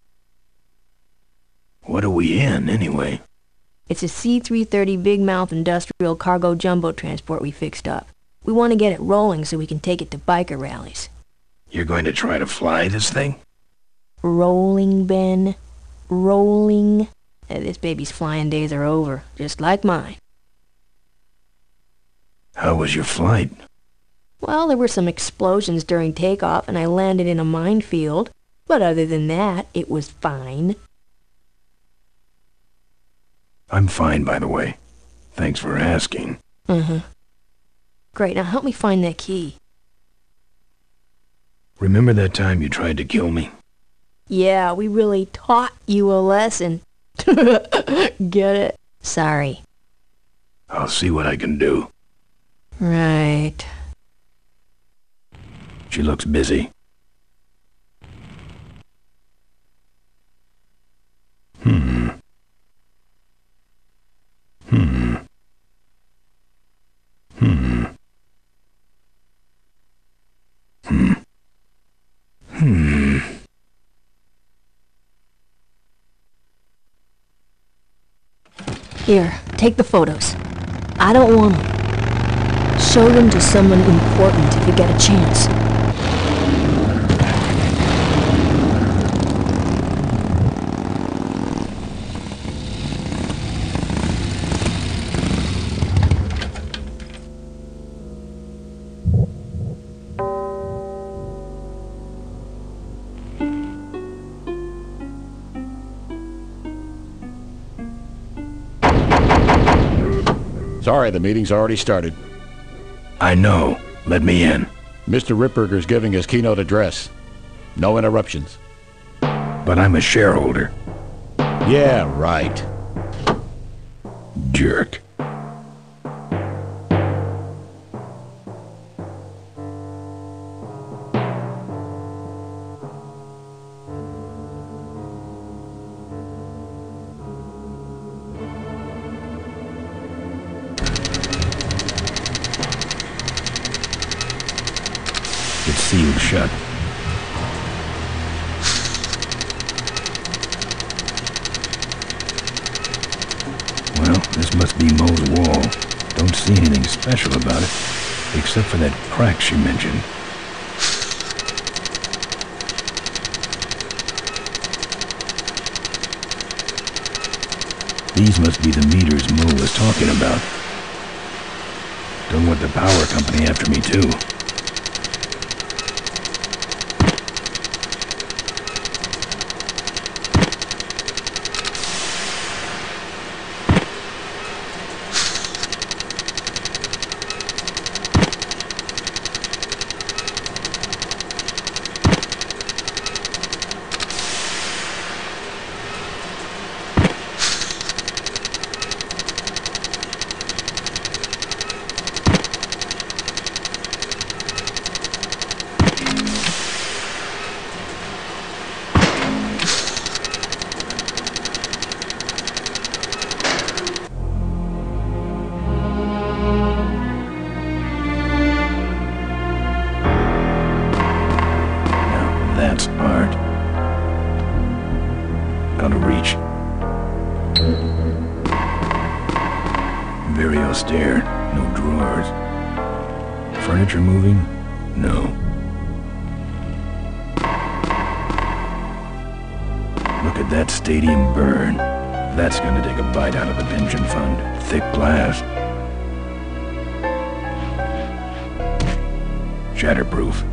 What are we in, anyway? It's a C three thirty Big Mouth Industrial Cargo Jumbo Transport we fixed up. We want to get it rolling so we can take it to biker rallies. You're going to try to fly this thing? Rolling, Ben. Rolling. Eh, this baby's flying days are over, just like mine. How was your flight? Well, there were some explosions during takeoff, and I landed in a minefield. But other than that, it was fine. I'm fine, by the way. Thanks for asking. Uh-huh. Great, now help me find that key. Remember that time you tried to kill me? Yeah, we really taught you a lesson. Get it? Sorry. I'll see what I can do. Right. She looks busy. Hmm. Hmm. Hmm. Hmm. Hmm. Here, take the photos. I don't want them. Show them to someone important if you get a chance. Sorry, the meeting's already started. I know. Let me in. Mister Ripburger's giving his keynote address. No interruptions. But I'm a shareholder. Yeah, right. Jerk. It's sealed shut. Well, this must be Mo's wall. Don't see anything special about it, except for that crack she mentioned. These must be the meters Mo was talking about. Don't want the power company after me, too. That's art. Out of reach. Very austere. No drawers. Furniture moving? No. Look at that stadium burn. That's gonna take a bite out of the pension fund. Thick glass. Shatterproof.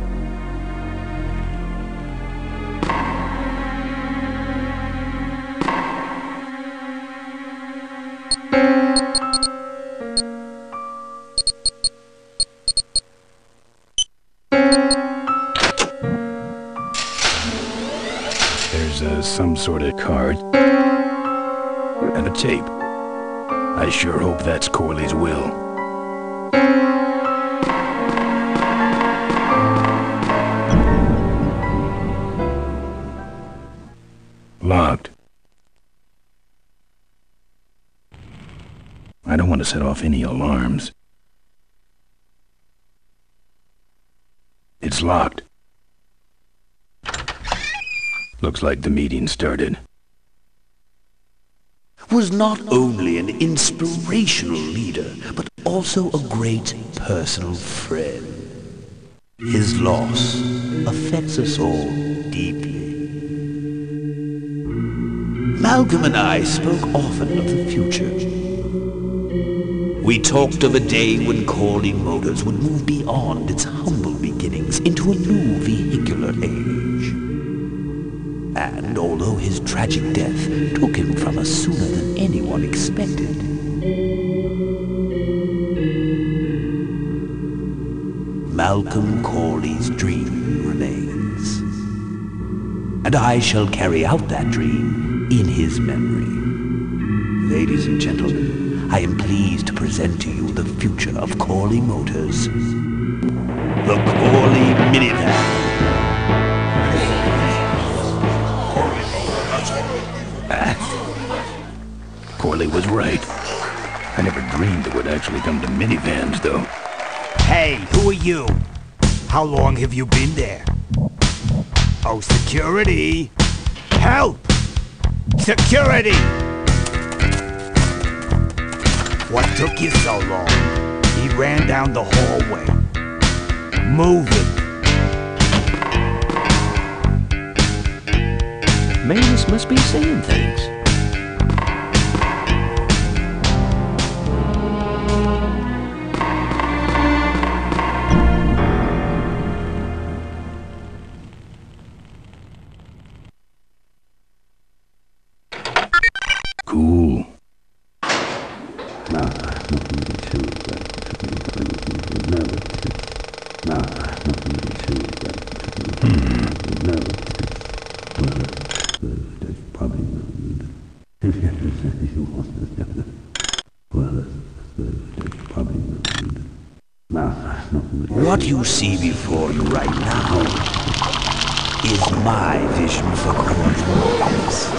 There's uh, some sort of card. And a tape. I sure hope that's Corley's will. Locked. I don't want to set off any alarms. It's locked. Looks like the meeting started. Was not only an inspirational leader, but also a great personal friend. His loss affects us all deeply. Malcolm and I spoke often of the future. We talked of a day when Corley Motors would move beyond its humble beginnings into a new vehicular age. And although his tragic death took him from us sooner than anyone expected, Malcolm Corley's dream remains. And I shall carry out that dream in his memory. Ladies and gentlemen, I am pleased to present to you the future of Corley Motors. The Corley Minivan. Corley was right. I never dreamed it would actually come to minivans, though. Hey, who are you? How long have you been there? Oh, security! Help! Security! What took you so long? He ran down the hallway. Move it. Manus must be saying things. Cool. What you see before you right now is my vision for Corley Motors.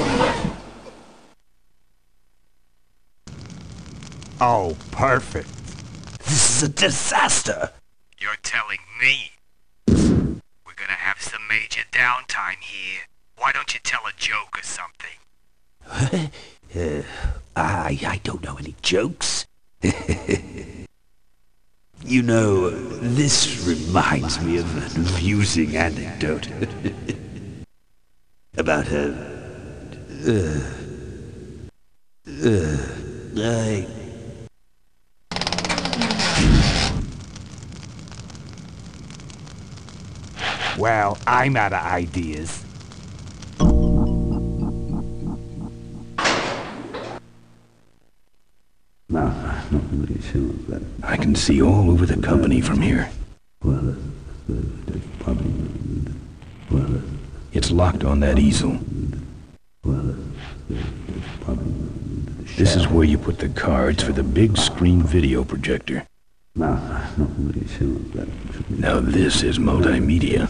Oh, perfect. This is a disaster. You're telling me? We're gonna have some major downtime here. Why don't you tell a joke or something? uh, I, I don't know any jokes. You know, this reminds me of an amusing anecdote about a... Uh, uh, I... Well, I'm out of ideas. I can see all over the company from here. It's locked on that easel. This is where you put the cards for the big screen video projector. Now this is multimedia.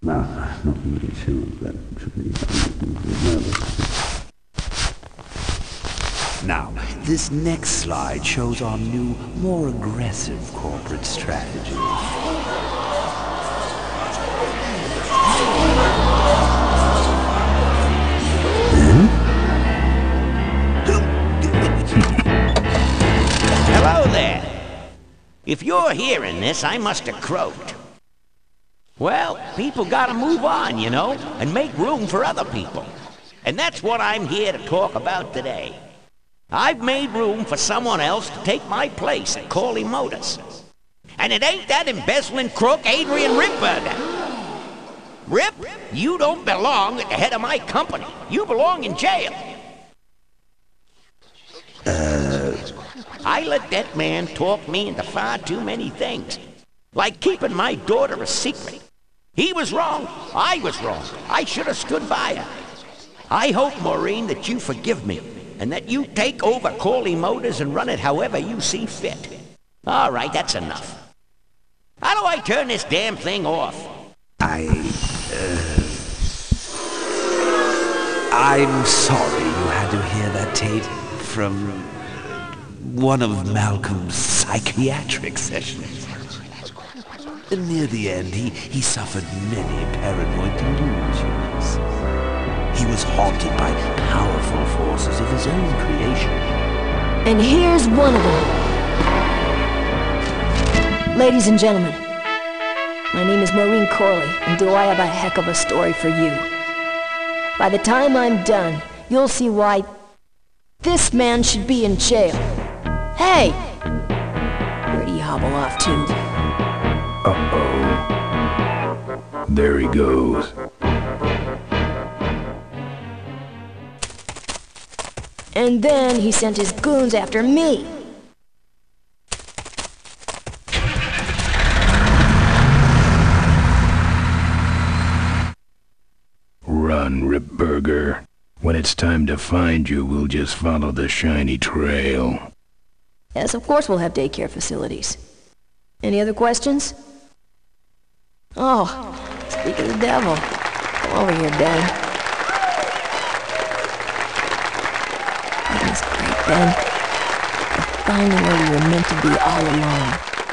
Now, this next slide shows our new, more aggressive corporate strategy. Hello there. If you're hearing this, I must have croaked. Well, people gotta move on, you know, and make room for other people. And that's what I'm here to talk about today. I've made room for someone else to take my place at Corley Motors. And it ain't that embezzling crook Adrian Ripburger. Rip, you don't belong at the head of my company. You belong in jail. Uh... I let that man talk me into far too many things. Like keeping my daughter a secret. He was wrong. I was wrong. I should have stood by her. I hope, Maureen, that you forgive me. And that you take over Corley Motors and run it however you see fit. All right, that's enough. How do I turn this damn thing off? I... Uh, I'm sorry you had to hear that, Tate, from one of Malcolm's psychiatric sessions. Near the end, he, he suffered many paranoid delusions. He was haunted by powerful forces of his own creation. And here's one of them. Ladies and gentlemen, my name is Maureen Corley, and do I have a heck of a story for you. By the time I'm done, you'll see why this man should be in jail. Hey! Where'd he hobble off to? Uh-oh. There he goes. And then he sent his goons after me. Run, Ripburger. When it's time to find you, we'll just follow the shiny trail. Yes, of course we'll have daycare facilities. Any other questions? Oh, speak of the devil. Come over here, Ben. That was great, Ben. You're finding where you were meant to be all along.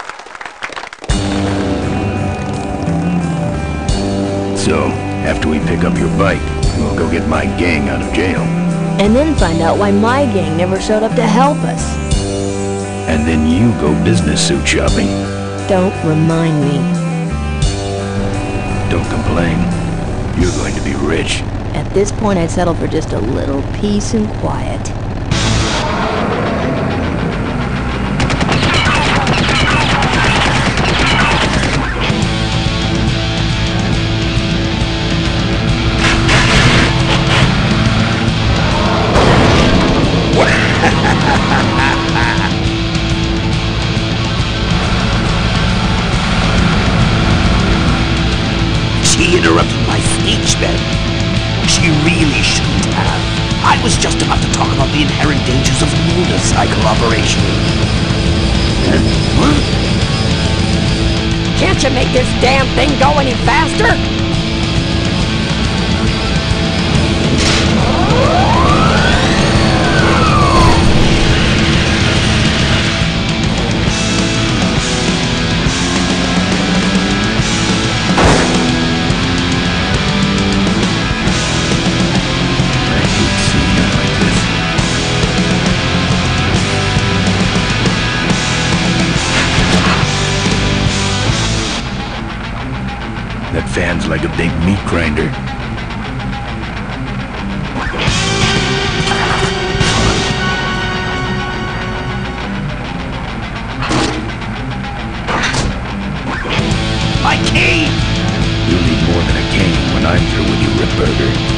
So, after we pick up your bike, we'll go get my gang out of jail. And then find out why my gang never showed up to help us. And then you go business suit shopping. Don't remind me. Don't complain. You're going to be rich. At this point, I'd settle for just a little peace and quiet. She interrupted my speech then. She really shouldn't have. I was just about to talk about the inherent dangers of motorcycle operation. Huh? Can't you make this damn thing go any faster? That fan's like a big meat grinder. My cane! You'll need more than a cane when I'm through with you, Ripburger.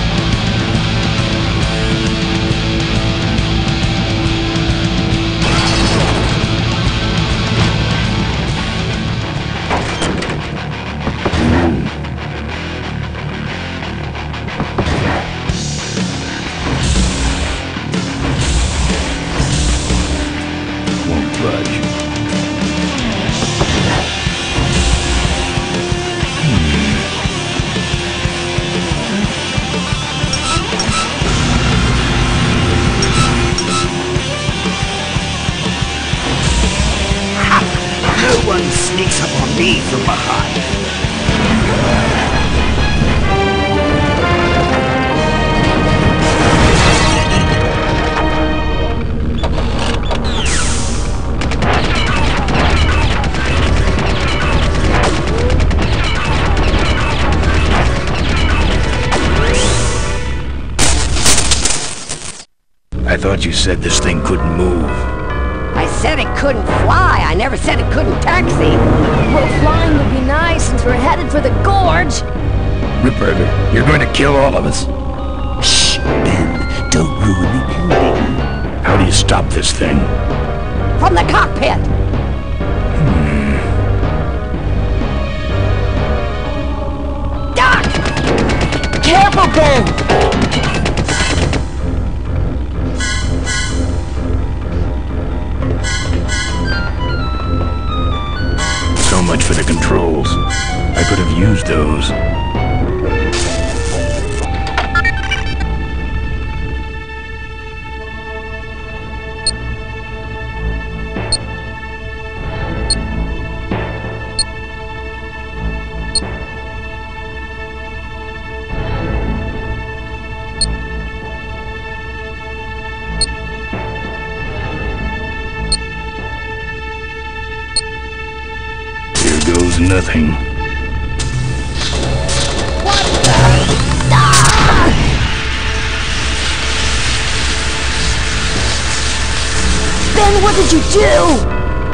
Sneaks up on me from behind. I thought you said this thing couldn't move. I said it couldn't fly. I never said it couldn't taxi. Well, flying would be nice since we're headed for the gorge. Ripburger, you're going to kill all of us. Shh, Ben, don't ruin the ending. How do you stop this thing? From the cockpit. Hmm. Doc! Careful, Ben! So much for the controls. I could have used those. Goes nothing. What the? Ah! What did you do?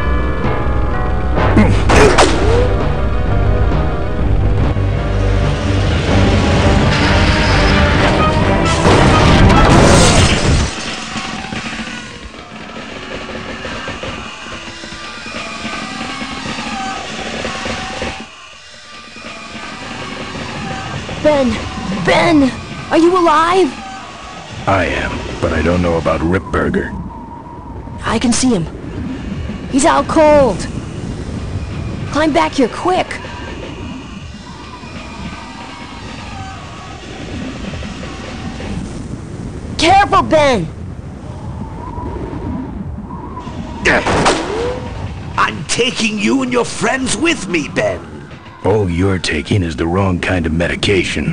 Ben! Ben! Are you alive? I am, but I don't know about Ripburger. I can see him. He's out cold. Climb back here, quick! Careful, Ben! I'm taking you and your friends with me, Ben. All you're taking is the wrong kind of medication.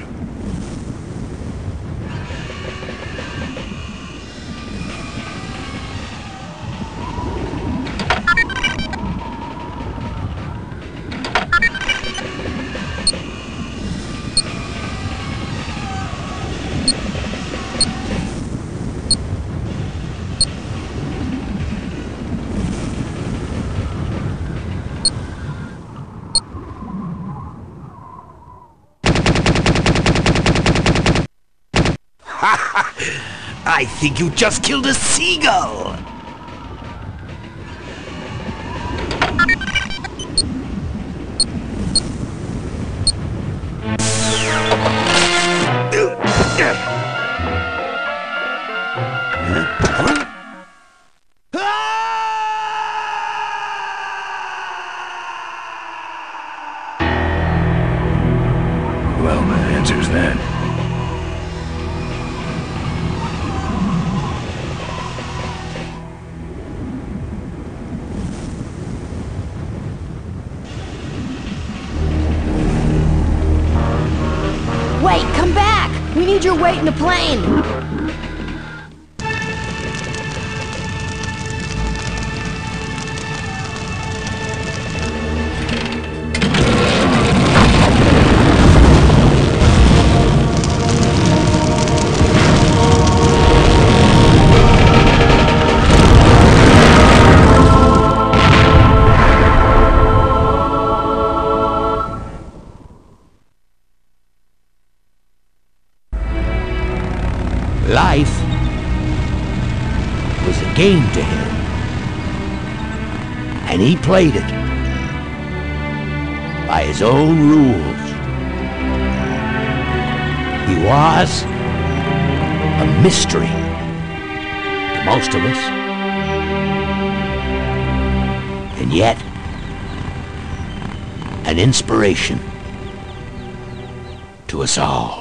I think you just killed a seagull! Well, that answers that. Wait, come back! We need your weight in the plane! Life was a game to him, and he played it by his own rules. He was a mystery to most of us, and yet an inspiration to us all.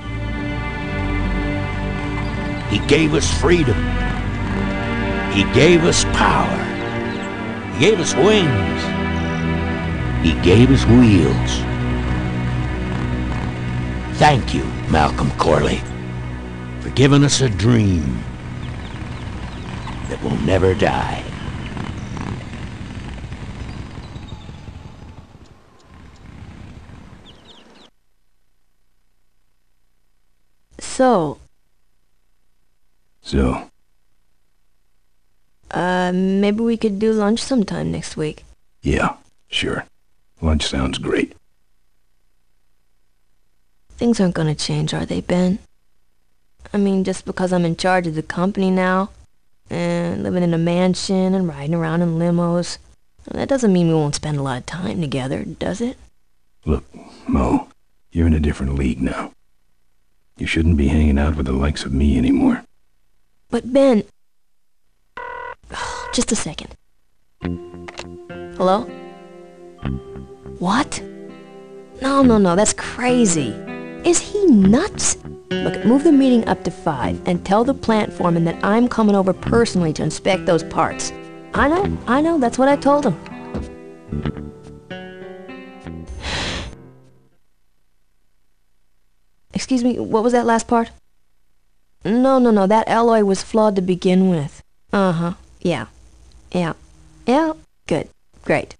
He gave us freedom. He gave us power. He gave us wings. He gave us wheels. Thank you, Malcolm Corley, for giving us a dream that will never die. So, So, uh, maybe we could do lunch sometime next week. yeah, sure. Lunch sounds great. Things aren't gonna change, are they, Ben? I mean, just because I'm in charge of the company now, and living in a mansion and riding around in limos, that doesn't mean we won't spend a lot of time together, does it? Look, Mo, you're in a different league now. You shouldn't be hanging out with the likes of me anymore. But Ben... Just a second. Hello? What? No, no, no, that's crazy. Is he nuts? Look, move the meeting up to five and tell the plant foreman that I'm coming over personally to inspect those parts. I know, I know, that's what I told him. Excuse me, what was that last part? No, no, no, that alloy was flawed to begin with. Uh-huh, yeah, yeah, yeah, good, great.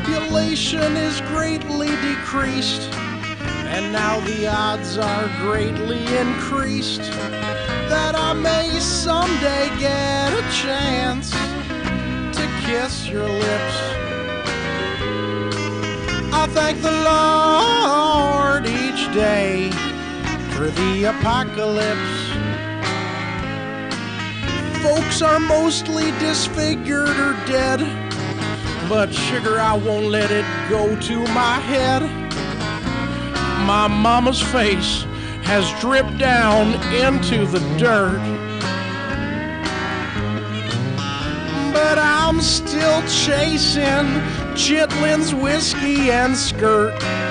population is greatly decreased, and now the odds are greatly increased that I may someday get a chance to kiss your lips. I thank the Lord each day for the apocalypse. Folks are mostly disfigured or dead, but sugar, I won't let it go to my head. My mama's face has dripped down into the dirt, but I'm still chasing Chitlin's whiskey and skirt.